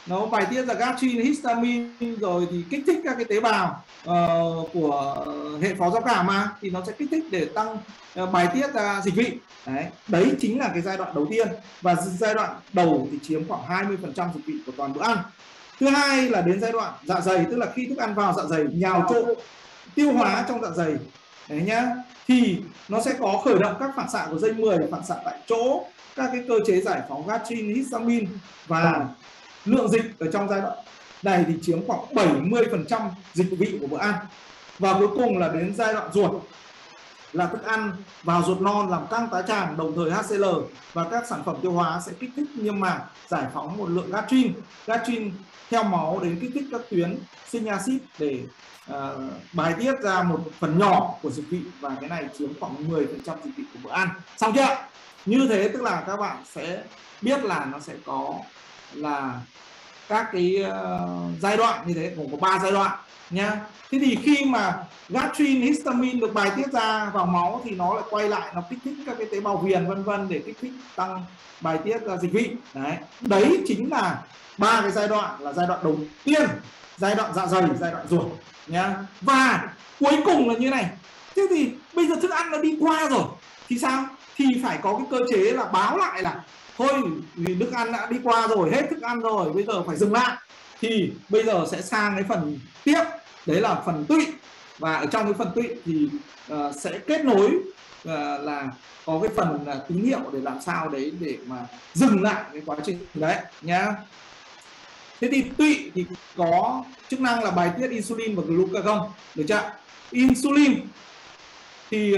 [SPEAKER 1] nó bài tiết ra gastrin, histamine rồi thì kích thích các cái tế bào của hệ phó giao cảm mà, thì nó sẽ kích thích để tăng bài tiết ra dịch vị. Đấy chính là cái giai đoạn đầu tiên, và giai đoạn đầu thì chiếm khoảng 20% dịch vị của toàn bữa ăn. Thứ hai là đến giai đoạn dạ dày, tức là khi thức ăn vào dạ dày nhào trộn tiêu hóa trong dạ dày đấy nhá, thì nó sẽ có khởi động các phản xạ của dây 10, phản xạ tại chỗ, các cái cơ chế giải phóng gastrin, histamine, và lượng dịch ở trong giai đoạn này thì chiếm khoảng 70% dịch vị của bữa ăn. Và cuối cùng là đến giai đoạn ruột, là thức ăn vào ruột non làm căng tá tràng, đồng thời HCl và các sản phẩm tiêu hóa sẽ kích thích niêm mạc, giải phóng một lượng gastrin theo máu đến kích thích các tuyến sinh axit để bài tiết ra một phần nhỏ của dịch vị, và cái này chiếm khoảng 10% dịch vị của bữa ăn. Xong chưa? Như thế tức là các bạn sẽ biết là nó sẽ có là các cái giai đoạn như thế, gồm có 3 giai đoạn nha. Thế thì khi mà gastrin, histamine được bài tiết ra vào máu thì nó lại quay lại, nó kích thích các cái tế bào viền vân vân để kích thích tăng bài tiết ra dịch vị. Đấy chính là 3 cái giai đoạn, là giai đoạn đầu tiên, giai đoạn dạ dày, giai đoạn ruột nhá. Và cuối cùng là như này. Thế thì bây giờ thức ăn nó đi qua rồi thì sao? Thì phải có cái cơ chế là báo lại là thôi, vì thức ăn đã đi qua rồi, hết thức ăn rồi, bây giờ phải dừng lại. Thì bây giờ sẽ sang cái phần tiếp, đấy là phần tụy. Và ở trong cái phần tụy thì sẽ kết nối là có cái phần tín hiệu để làm sao đấy để mà dừng lại cái quá trình đấy nhá. Thế thì tụy thì có chức năng là bài tiết insulin và glucagon, được chưa? Insulin thì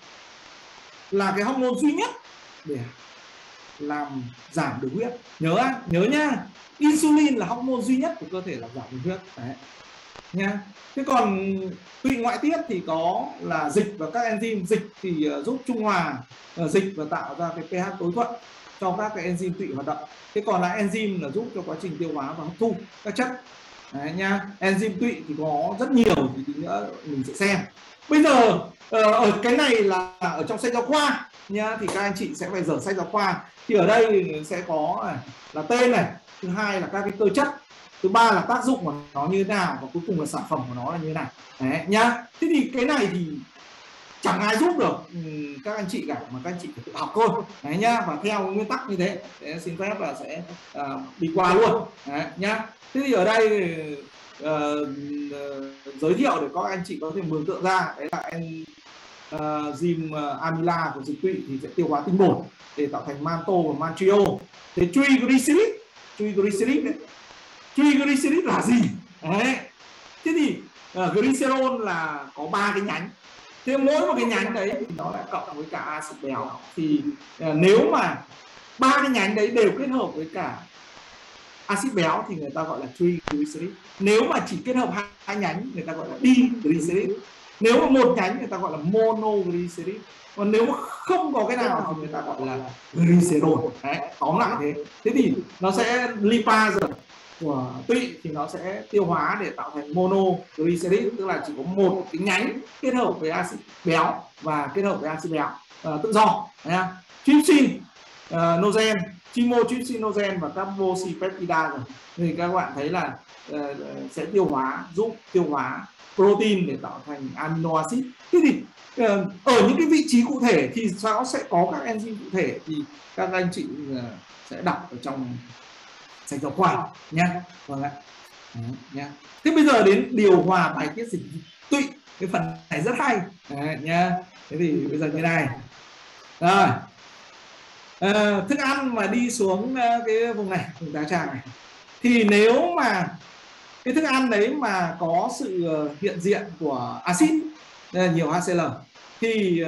[SPEAKER 1] là cái hormone duy nhất để làm giảm đường huyết. Nhớ nhá, insulin là hormone duy nhất của cơ thể làm giảm đường huyết đấy nha. Thế còn tụy ngoại tiết thì có là dịch và các enzyme. Dịch thì giúp trung hòa dịch và tạo ra cái pH tối thuận cho các cái enzyme tụy hoạt động. Thế còn là enzyme là giúp cho quá trình tiêu hóa và hấp thu các chất đấy nha. Enzyme tụy thì có rất nhiều, thì tí nữa mình sẽ xem. Bây giờ ở cái này là ở trong sách giáo khoa nha, thì các anh chị sẽ phải dở sách giáo khoa. Thì ở đây sẽ có là tên này, thứ hai là các cái cơ chất, thứ ba là tác dụng của nó như thế nào, và cuối cùng là sản phẩm của nó là như thế nào đấy nhá. Thế thì cái này thì chẳng ai giúp được các anh chị cả, mà các anh chị phải tự học thôi đấy nhá. Và theo nguyên tắc như thế, xin phép là sẽ đi qua luôn đấy nhá. Thế thì ở đây giới thiệu để các anh chị có thể mường tượng ra, đấy là enzyme amyla của dịch tụy thì sẽ tiêu hóa tinh bột để tạo thành manto và mantrio. Thế triglycerid là gì đấy? Thế thì glycerol là có 3 cái nhánh. Thế mỗi một cái nhánh đấy thì nó lại cộng với cả axit béo. Thì nếu mà 3 cái nhánh đấy đều kết hợp với cả axit béo thì người ta gọi là triglycerid. Nếu mà chỉ kết hợp hai nhánh người ta gọi là diglycerid. Nếu mà một nhánh người ta gọi là monoglycerid. Còn nếu mà không có cái nào thì người ta gọi là glycerol. Đấy, tóm lại thế. Thế thì nó sẽ lipase của tụy thì nó sẽ tiêu hóa để tạo thành monoglycerid, tức là chỉ có một cái nhánh kết hợp với axit béo và kết hợp với axit béo tự do. Trypsin nogen, chymotrypsinogen và carboxypeptidase rồi. Thì các bạn thấy là sẽ giúp tiêu hóa protein để tạo thành amino acid. Thế thì ở những cái vị trí cụ thể thì nó sẽ có các enzyme cụ thể, thì các anh chị sẽ đọc ở trong sách giáo khoa nha. Vâng ạ. Nha. Thế bây giờ đến điều hòa bài tiết dịch tụy, cái phần này rất hay nha. Thế thì bây giờ như này rồi, thức ăn mà đi xuống cái vùng này, vùng tá tràng này, thì nếu mà cái thức ăn đấy mà có sự hiện diện của axit, nhiều HCl, thì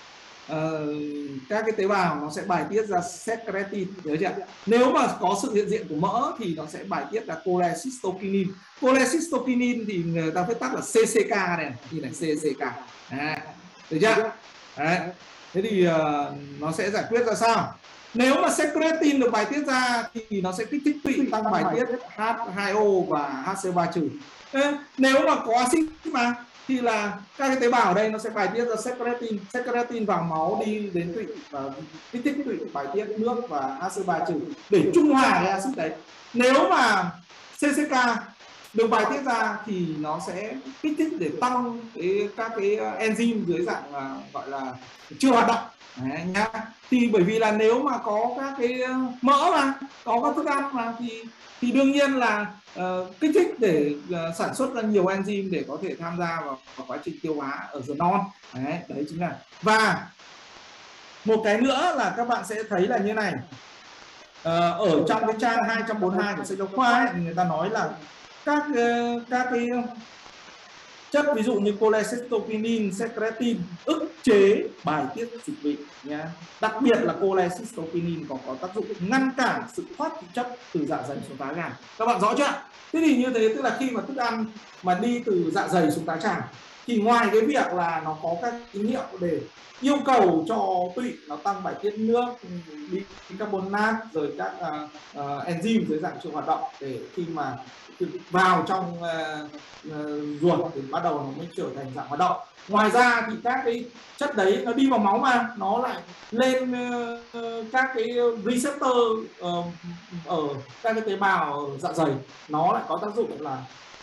[SPEAKER 1] các cái tế bào nó sẽ bài tiết ra secretin, nhớ chưa? Nếu mà có sự hiện diện của mỡ thì nó sẽ bài tiết ra cholecystokinin. Cholecystokinin thì người ta viết tắt là CCK này, như này CCK. Được chưa? Đấy. Thế thì nó sẽ giải quyết ra sao? Nếu mà secretin được bài tiết ra thì nó sẽ kích thích tụy tăng bài tiết H2O và HCO3 trừ. Nếu mà có axit mà thì là các cái tế bào ở đây nó sẽ bài tiết ra secretin vào máu đi đến tụy và kích thích tụy bài tiết nước và HCO3 trừ để trung hòa cái axit đấy. Nếu mà CCK được bài tiết ra thì nó sẽ kích thích để tăng các cái enzyme dưới dạng gọi là chưa hoạt động. Đấy, nhá. Thì bởi vì là nếu mà có các cái mỡ mà có các thức ăn mà thì đương nhiên là kích thích để sản xuất ra nhiều enzyme để có thể tham gia vào quá trình tiêu hóa ở giường non. Đấy chính là. Và một cái nữa là các bạn sẽ thấy là như này, ở trong cái trang 242 của sách giáo khoa ấy, thì người ta nói là các cái chất ví dụ như cholecystokinin, secretin ức chế bài tiết dịch vị nha. Đặc biệt là cholecystokinin còn có tác dụng ngăn cản sự thoát vị chất từ dạ dày xuống tá tràng. Các bạn rõ chưa? Thế thì như thế tức là khi mà thức ăn mà đi từ dạ dày xuống tá tràng thì ngoài cái việc là nó có các tín hiệu để yêu cầu cho tụy nó tăng bài tiết nước, bicarbonate rồi các enzyme dưới dạng chưa hoạt động để khi mà vào trong ruột thì bắt đầu nó mới trở thành dạng hoạt động. Ngoài ra thì các cái chất đấy nó đi vào máu mà nó lại lên các cái receptor ở các cái tế bào ở dạ dày, nó lại có tác dụng là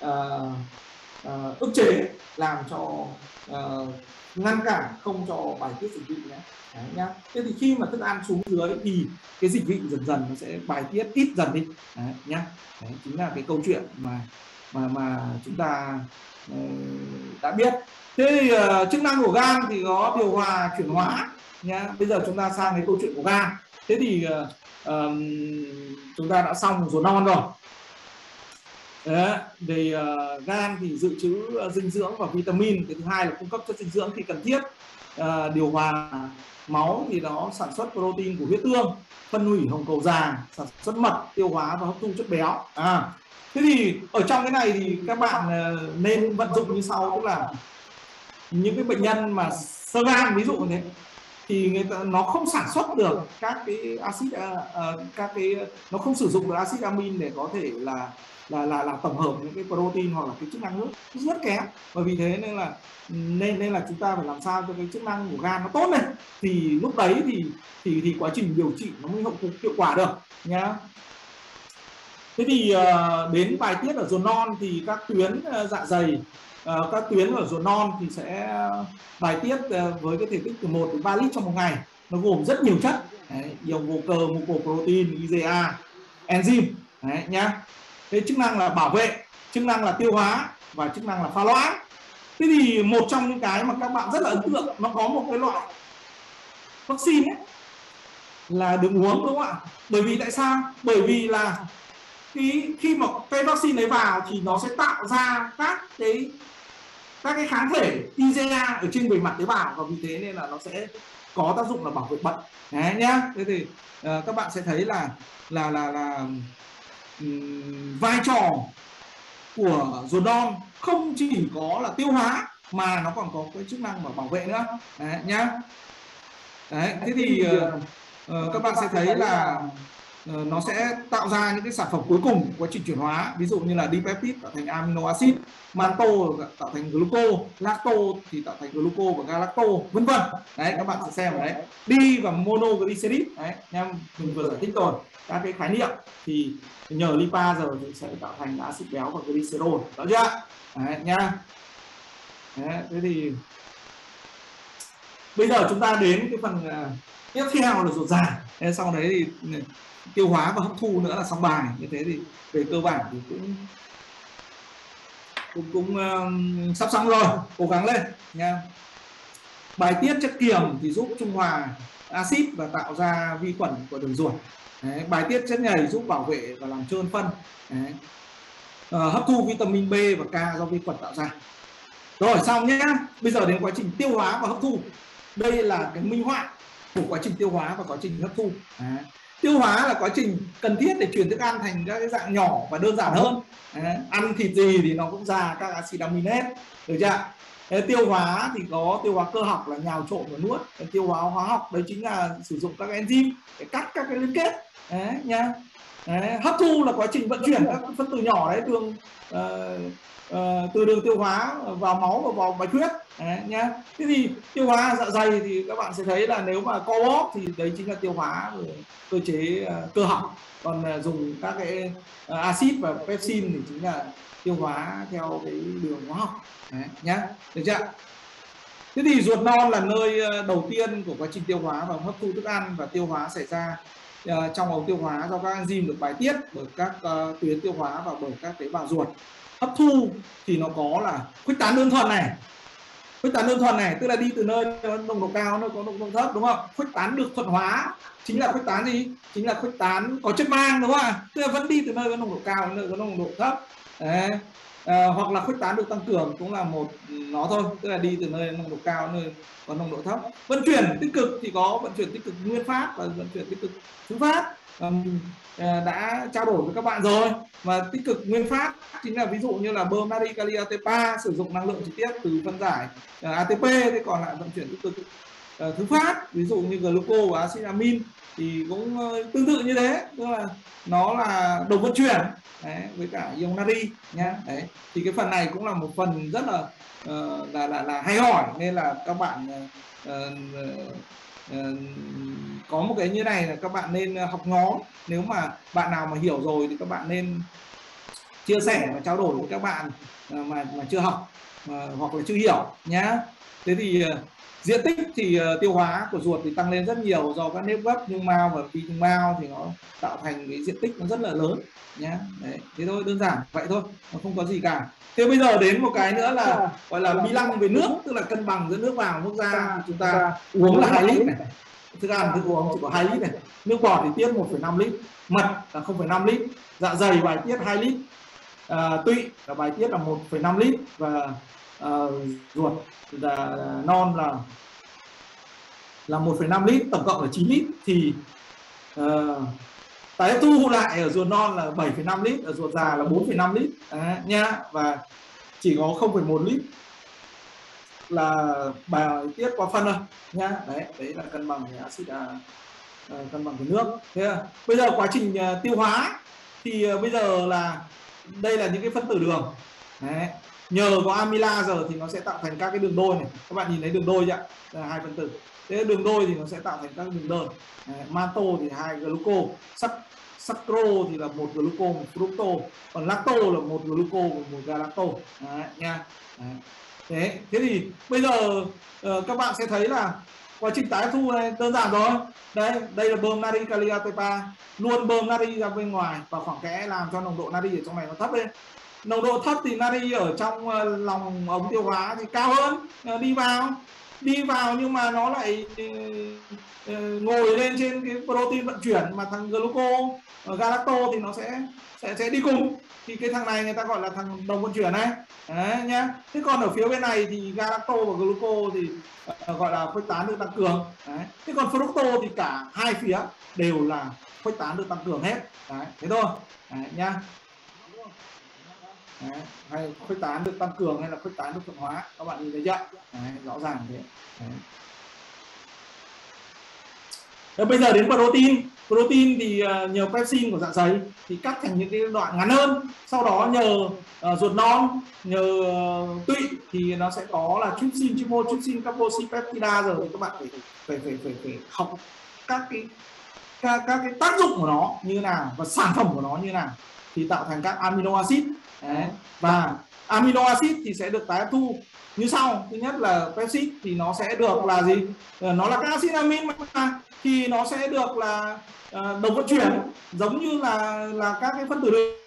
[SPEAKER 1] ức chế, làm cho ngăn cản không cho bài tiết dịch vị nhé. Thế thì khi mà thức ăn xuống dưới thì cái dịch vị dần dần nó sẽ bài tiết ít dần đi nhé. Đấy chính là cái câu chuyện mà chúng ta đã biết. Thế thì chức năng của gan thì có điều hòa chuyển hóa nhá. Bây giờ chúng ta sang cái câu chuyện của gan. Thế thì chúng ta đã xong ruột non rồi. Đấy, về gan thì dự trữ dinh dưỡng và vitamin. Cái thứ hai là cung cấp chất dinh dưỡng khi cần thiết. Điều hòa máu thì nó sản xuất protein của huyết tương, phân hủy hồng cầu già, sản xuất mật, tiêu hóa và hấp thu chất béo. Thế thì ở trong cái này thì các bạn nên vận dụng như sau, tức là những cái bệnh nhân mà xơ gan ví dụ như thế thì người ta nó không sản xuất được các cái axit, nó không sử dụng được axit amin để có thể là tổng hợp những cái protein hoặc là cái chức năng nước rất kém. Bởi vì thế nên là chúng ta phải làm sao cho cái chức năng của gan nó tốt này, thì lúc đấy thì quá trình điều trị nó mới hiệu quả được nhá. Thế thì đến bài tiết ở ruột non thì các tuyến dạ dày, các tuyến ở ruột non thì sẽ bài tiết với cái thể tích từ 1 đến 3 lít trong một ngày. Nó gồm rất nhiều chất, nhiều vô cơ, mucoprotein, IgA, enzyme nhá. Thế chức năng là bảo vệ, chức năng là tiêu hóa và chức năng là pha loãng. Thế thì một trong những cái mà các bạn rất là ấn tượng, nó có một cái loại vaccine ấy, là đừng uống, đúng không ạ? Bởi vì tại sao? Bởi vì là khi mà cái vaccine ấy vào thì nó sẽ tạo ra các cái kháng thể IgA ở trên bề mặt tế bào, và vì thế nên là nó sẽ có tác dụng là bảo vệ bệnh. Đấy nhá. Thế thì các bạn sẽ thấy là vai trò của ruột non không chỉ có là tiêu hóa mà nó còn có cái chức năng mà bảo vệ nữa. Đấy nhá. Đấy, thế thì các bạn sẽ thấy là nó sẽ tạo ra những cái sản phẩm cuối cùng quá trình chuyển hóa, ví dụ như là dipeptide tạo thành amino acid, maltose tạo thành gluco, lactose thì tạo thành gluco và galactose, vân vân. Đấy, các bạn sẽ xem ở đấy. Đi và monoglycerid, đấy em mình vừa giải thích rồi các cái khái niệm, thì nhờ lipa giờ thì sẽ tạo thành axit béo và glycerol, đó chưa? Đấy nha. Đấy, thế thì bây giờ chúng ta đến cái phần tiếp theo là ruột già. Sau đấy thì tiêu hóa và hấp thu nữa là xong bài. Như thế thì về cơ bản thì cũng sắp xong rồi, cố gắng lên nha. Bài tiết chất kiềm thì giúp trung hòa axit và tạo ra vi khuẩn của đường ruột. Đấy, bài tiết chất nhầy giúp bảo vệ và làm trơn phân. Đấy. Hấp thu vitamin B và K do vi khuẩn tạo ra. Rồi xong nhé. Bây giờ đến quá trình tiêu hóa và hấp thu. Đây là cái minh họa của quá trình tiêu hóa và quá trình hấp thu. Đấy. Tiêu hóa là quá trình cần thiết để chuyển thức ăn thành các cái dạng nhỏ và đơn giản hơn. Đấy. Ăn thịt gì thì nó cũng ra các acid amin hết, được chưa? Đấy, tiêu hóa thì có tiêu hóa cơ học là nhào trộn và nuốt. Tiêu hóa hóa học đấy chính là sử dụng các enzyme để cắt các cái liên kết. Đấy nha. Đấy, hấp thu là quá trình vận chuyển các phân tử nhỏ đấy từ đường tiêu hóa vào máu và vào bạch huyết nhá. Thế thì tiêu hóa dạ dày thì các bạn sẽ thấy là nếu mà co bóp thì đấy chính là tiêu hóa cơ chế cơ học, còn dùng các cái axit và pepsin thì chính là tiêu hóa theo cái đường hóa học nhá, được chưa? Thế thì ruột non là nơi đầu tiên của quá trình tiêu hóa và hấp thu thức ăn, và tiêu hóa xảy ra trong ống tiêu hóa do các enzyme được bài tiết bởi các tuyến tiêu hóa và bởi các tế bào ruột. Hấp thu thì nó có là khuếch tán đơn thuần này. Khuếch tán đơn thuần này tức là đi từ nơi nồng độ cao nơi có nồng độ thấp, đúng không? Khuếch tán được thuận hóa chính là khuếch tán gì? Chính là khuếch tán có chất mang, đúng không ạ? Tức là vẫn đi từ nơi có nồng độ cao đến nơi có nồng độ thấp. Đấy. Hoặc là khuếch tán được tăng cường cũng là một nó thôi, tức là đi từ nơi nồng độ cao đến nơi có nồng độ thấp. Vận chuyển tích cực thì có vận chuyển tích cực nguyên phát và vận chuyển tích cực thứ phát. Đã trao đổi với các bạn rồi, mà tích cực nguyên phát chính là ví dụ như là bơm natri kali ATPa sử dụng năng lượng trực tiếp từ phân giải ATP. Thế còn lại vận chuyển tích cực thứ phát ví dụ như gluco và acid amin thì cũng tương tự như thế, tức là nó là đồng vận chuyển đấy, với cả ion natri nhá. Đấy thì cái phần này cũng là một phần rất là hay hỏi, nên là các bạn có một cái như này là các bạn nên học nhóm. Nếu mà bạn nào mà hiểu rồi thì các bạn nên chia sẻ và trao đổi với các bạn mà chưa học hoặc là chưa hiểu nhá. Thế thì diện tích thì tiêu hóa của ruột thì tăng lên rất nhiều do các nếp gấp nhung mao và phi nhung mao, thì nó tạo thành cái diện tích nó rất là lớn nhá. Đấy, thế thôi, đơn giản vậy thôi, nó không có gì cả. Thế bây giờ đến một cái nữa là gọi là bi lăng về nước, tức là cân bằng giữa nước vào nước ra. Thì chúng ta uống là 2 lít này, thức ăn thức uống chỉ có 2 lít này, nước bọt thì tiết 1,5 lít, mật là 0,5 lít, dạ dày bài tiết 2 lít, tụy là bài tiết là 1,5 lít, và ruột là non là 1,5 lít, tổng cộng là 9 lít. Thì tái hấp thu lại ở ruột non là 7,5 lít, ở ruột già là 4,5 lít nhá, và chỉ có 0,1 lít là bài tiết qua phân thôi nhá. Đấy là cân bằng cái axit, cân bằng cái nước. Thế bây giờ quá trình tiêu hóa thì bây giờ là đây là những cái phân tử đường. Đấy. Nhờ có amylase thì nó sẽ tạo thành các cái đường đôi này. Các bạn nhìn thấy đường đôi chưa? Đây là 2 phân tử. Thế đường đôi thì nó sẽ tạo thành các đường đơn. Malto thì 2 gluco, sacro thì là 1 gluco 1 fructo, còn lacto là 1 gluco 1 galacto nha. Thế thì bây giờ các bạn sẽ thấy là quá trình tái hấp thu này đơn giản rồi. Đây là bơm natri kali ATPa, luôn bơm natri ra bên ngoài vào khoảng kẽ làm cho nồng độ natri ở trong này nó thấp lên. Nồng độ thấp thì natri ở trong lòng ống tiêu hóa thì cao hơn, đi vào nhưng mà nó lại ngồi lên trên cái protein vận chuyển, mà thằng gluco galacto thì nó sẽ đi cùng. Thì cái thằng này người ta gọi là thằng đồng vận chuyển này. Đấy nhá. Thế còn ở phía bên này thì galacto và gluco thì gọi là khuếch tán được tăng cường. Đấy. Thế còn fructo thì cả hai phía đều là khuếch tán được tăng cường hết. Đấy, thế thôi. Đấy, nhá. Đấy, hay khuếch tán được tăng cường hay là khuếch tán được thuận hóa, các bạn nhìn thấy chưa? Đấy, rõ ràng thế. Đấy. Bây giờ đến protein thì nhờ pepsin của dạ dày thì cắt thành những cái đoạn ngắn hơn, sau đó nhờ ruột non, nhờ tụy thì nó sẽ có là trypsin, chymotrypsin, carboxypeptidase. Rồi thì các bạn phải học các cái tác dụng của nó như nào và sản phẩm của nó như nào thì tạo thành các amino acid. Đấy. Và amino acid thì sẽ được tái hấp thu như sau. Thứ nhất là pepsid thì nó sẽ được là gì? Nó là các acid amin mà, thì nó sẽ được là đồng vận chuyển giống như là các cái phân tử đường.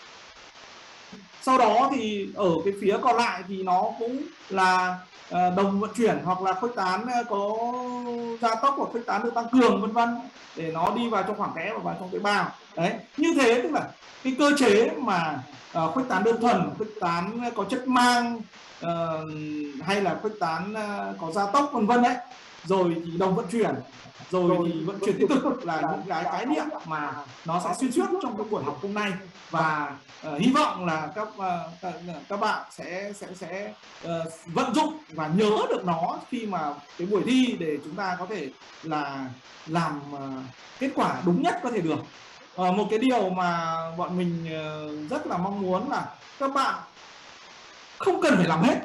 [SPEAKER 1] Sau đó thì ở cái phía còn lại thì nó cũng là đồng vận chuyển hoặc là khuếch tán có gia tốc hoặc khuếch tán được tăng cường vân vân, để nó đi vào trong khoảng kẽ và vào trong tế bào. Đấy, như thế tức là cái cơ chế mà khuếch tán đơn thuần, khuếch tán có chất mang, hay là khuếch tán có gia tốc vân vân đấy, rồi thì đồng vận chuyển, rồi thì vận chuyển tích cực là những cái khái niệm mà nó sẽ xuyên suốt trong cái buổi học hôm nay. Và hy vọng là các bạn sẽ vận dụng và nhớ được nó khi mà cái buổi thi, để chúng ta có thể là làm kết quả đúng nhất có thể được. một cái điều mà bọn mình rất là mong muốn là các bạn không cần phải làm hết.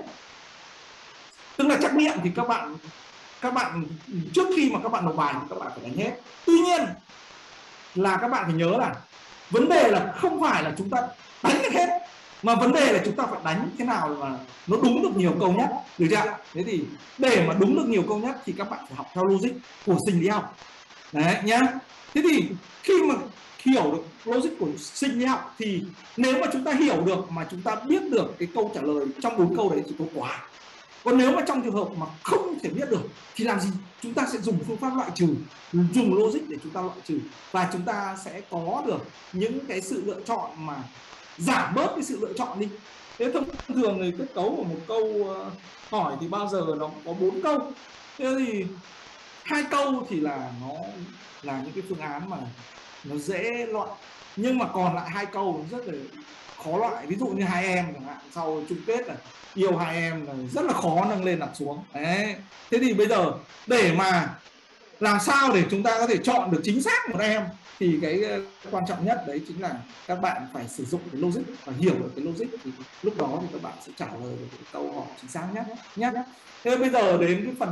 [SPEAKER 1] Tức là trắc nghiệm thì các bạn trước khi mà các bạn nộp bài thì các bạn phải đánh hết. Tuy nhiên là các bạn phải nhớ là vấn đề là không phải là chúng ta đánh được hết, mà vấn đề là chúng ta phải đánh thế nào mà nó đúng được nhiều câu nhất, được chưa? Thế thì để mà đúng được nhiều câu nhất thì các bạn phải học theo logic của sinh lý học đấy nhá. Thế thì khi mà hiểu được logic của sinh lý học thì nếu mà chúng ta hiểu được mà chúng ta biết được cái câu trả lời trong 4 câu đấy thì tốt quá. Còn nếu mà trong trường hợp mà không thể biết được thì làm gì? Chúng ta sẽ dùng phương pháp loại trừ, dùng logic để chúng ta loại trừ, và chúng ta sẽ có được những cái sự lựa chọn mà giảm bớt cái sự lựa chọn đi. Thế thông thường thì kết cấu của một câu hỏi thì bao giờ nó có 4 câu. Thế thì 2 câu thì là nó là những cái phương án mà nó dễ loại, nhưng mà còn lại 2 câu rất là khó loại. Ví dụ như hai em chẳng hạn, sau chung kết là yêu hai em là rất là khó nâng lên đặt xuống đấy. Thế thì bây giờ để mà làm sao để chúng ta có thể chọn được chính xác một em thì cái quan trọng nhất đấy chính là các bạn phải sử dụng cái logic và hiểu được cái logic, thì lúc đó thì các bạn sẽ trả lời được cái câu hỏi chính xác nhất nhé. Thế bây giờ đến cái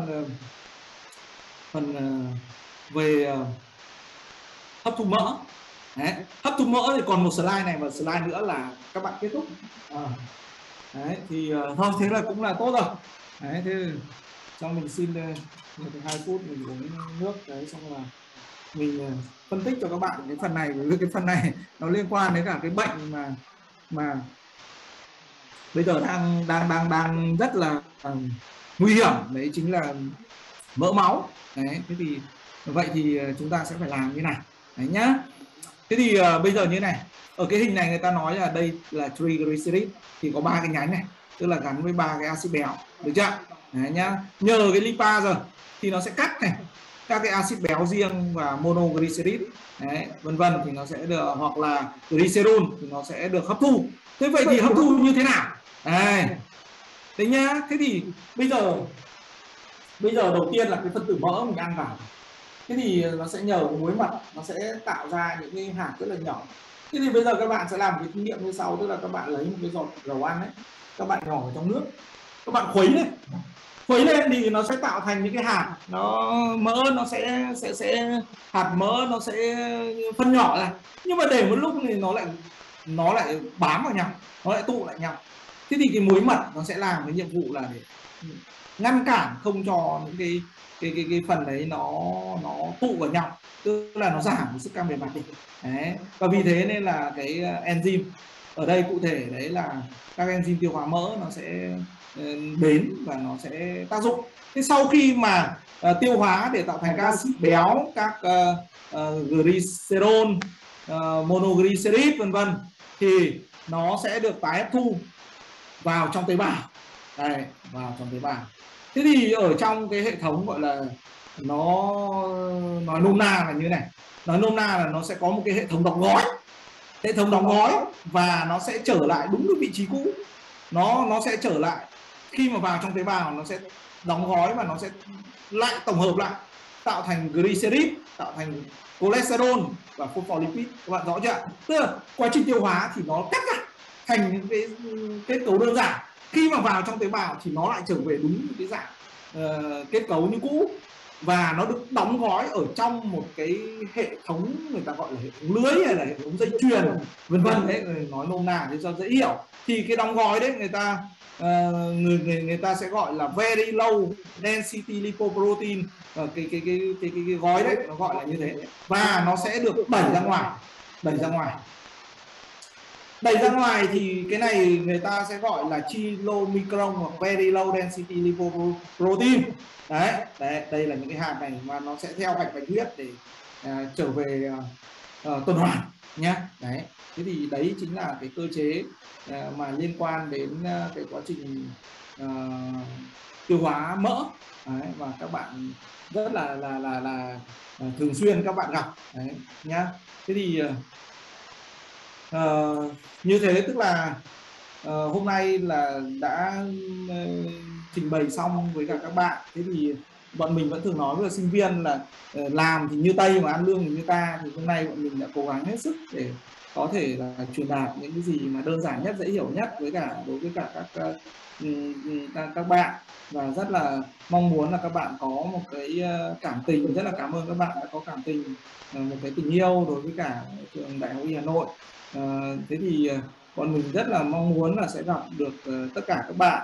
[SPEAKER 1] phần về hấp thu mỡ. Đấy, hấp thu mỡ thì còn một slide này và slide nữa là các bạn kết thúc. Đấy thì thôi thế là cũng là tốt rồi. Đấy, thế cho mình xin 2 phút mình uống nước đấy, xong là mình phân tích cho các bạn cái phần này, bởi vì cái phần này nó liên quan đến cả cái bệnh mà bây giờ đang rất là nguy hiểm, đấy chính là mỡ máu. Đấy, thế thì vậy thì chúng ta sẽ phải làm như này đấy nhá. Thế thì bây giờ như này, ở cái hình này người ta nói là đây là triglycerid thì có 3 cái nhánh này, tức là gắn với 3 cái axit béo, được chưa? Đấy nhá. Nhờ cái lipase rồi thì nó sẽ cắt này các cái axit béo riêng và monoglycerid đấy, vân vân, thì nó sẽ được, hoặc là glycerol thì nó sẽ được hấp thu. Thế vậy thì hấp thu như thế nào? Đây, đấy nhá. Thế thì bây giờ đầu tiên là cái phân tử mỡ mình ăn vào, thế thì nó sẽ nhờ cái muối mật, nó sẽ tạo ra những cái hạt rất là nhỏ. Thế thì bây giờ các bạn sẽ làm cái thí nghiệm như sau, tức là các bạn lấy một cái giọt dầu ăn ấy, các bạn nhỏ vào trong nước, các bạn khuấy lên thì nó sẽ tạo thành những cái hạt, nó mỡ nó sẽ hạt mỡ nó sẽ phân nhỏ ra, nhưng mà để một lúc thì nó lại bám vào nhau, nó lại tụ lại nhau. Thế thì cái muối mật nó sẽ làm cái nhiệm vụ là để ngăn cản không cho những cái phần đấy nó tụ vào nhau, tức là nó giảm cái sức căng bề mặt đi. Đấy. Và vì thế nên là cái enzyme ở đây cụ thể đấy là các enzyme tiêu hóa mỡ nó sẽ đến và nó sẽ tác dụng. Thế sau khi mà tiêu hóa để tạo thành các axit béo, các glycerol, monoglycerid vân vân, thì nó sẽ được tái hấp thu vào trong tế bào. Đây, vào trong tế bào. Thế thì ở trong cái hệ thống gọi là, nó nói nôm na là như này, nói nôm na là nó sẽ có một cái hệ thống đóng gói, và nó sẽ trở lại đúng cái vị trí cũ. Nó sẽ trở lại khi mà vào trong tế bào, nó sẽ đóng gói và nó sẽ lại tổng hợp lại, tạo thành glycerid, tạo thành cholesterol và phospholipid. Các bạn rõ chưa? Tức là quá trình tiêu hóa thì nó cắt ra thành những cái kết cấu đơn giản, khi mà vào trong tế bào thì nó lại trở về đúng cái dạng kết cấu như cũ, và nó được đóng gói ở trong một cái hệ thống người ta gọi là hệ thống lưới hay là hệ thống dây chuyền vân vân đấy, nói nôm na để cho dễ hiểu. Thì cái đóng gói đấy người ta sẽ gọi là very low density lipoprotein, cái gói đấy nó gọi là như thế, và nó sẽ được đẩy ra ngoài thì cái này người ta sẽ gọi là chilomicron hoặc very low density lipoprotein. Đấy, đây là những cái hạt này mà nó sẽ theo mạch bạch huyết để trở về tuần hoàn nhé. Đấy, thế thì đấy chính là cái cơ chế mà liên quan đến cái quá trình tiêu hóa mỡ. Đấy, và các bạn rất là thường xuyên các bạn gặp đấy nhá. Thế thì như thế tức là hôm nay là đã trình bày xong với cả các bạn. Thế thì bọn mình vẫn thường nói với sinh viên là làm thì như Tây mà ăn lương thì như ta, thì hôm nay bọn mình đã cố gắng hết sức để có thể là truyền đạt những cái gì mà đơn giản nhất, dễ hiểu nhất với cả đối với cả các bạn, và rất là mong muốn là các bạn có một cái cảm tình, rất là cảm ơn các bạn đã có cảm tình, một cái tình yêu đối với cả trường Đại học Y Hà Nội. Thế thì bọn mình rất là mong muốn là sẽ gặp được tất cả các bạn,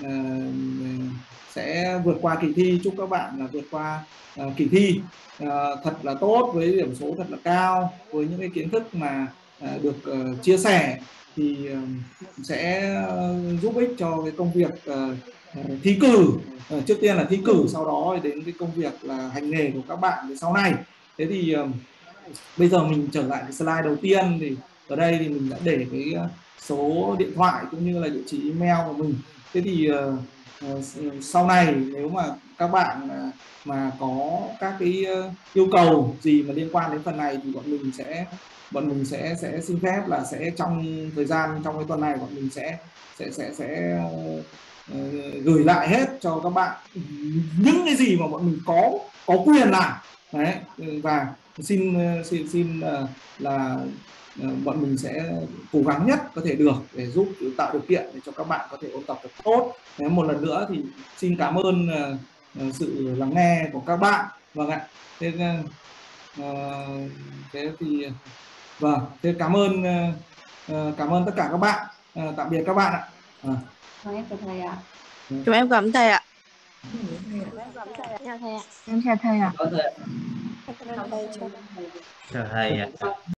[SPEAKER 1] sẽ vượt qua kỳ thi. Chúc các bạn là vượt qua kỳ thi thật là tốt, với điểm số thật là cao, với những cái kiến thức mà được chia sẻ thì sẽ giúp ích cho cái công việc thi cử. Trước tiên là thi cử, sau đó đến cái công việc là hành nghề của các bạn về sau này. Thế thì bây giờ mình trở lại cái slide đầu tiên, thì ở đây thì mình đã để cái số điện thoại cũng như là địa chỉ email của mình. Thế thì sau này nếu mà các bạn mà có các cái yêu cầu gì mà liên quan đến phần này thì bọn mình sẽ xin phép là sẽ trong thời gian, trong cái tuần này bọn mình sẽ gửi lại hết cho các bạn những cái gì mà bọn mình có quyền làm đấy. Và xin là bọn mình sẽ cố gắng nhất có thể được để giúp tạo điều kiện để cho các bạn có thể ôn tập thật tốt. Một lần nữa thì xin cảm ơn sự lắng nghe của các bạn. Vâng ạ. Thế thì vâng, thế cảm ơn tất cả các bạn. Tạm biệt các bạn ạ.
[SPEAKER 2] Em chào thầy ạ.
[SPEAKER 3] Chúng em cảm ơn thầy ạ.
[SPEAKER 2] Em chào thầy ạ.
[SPEAKER 4] Chào thầy ạ.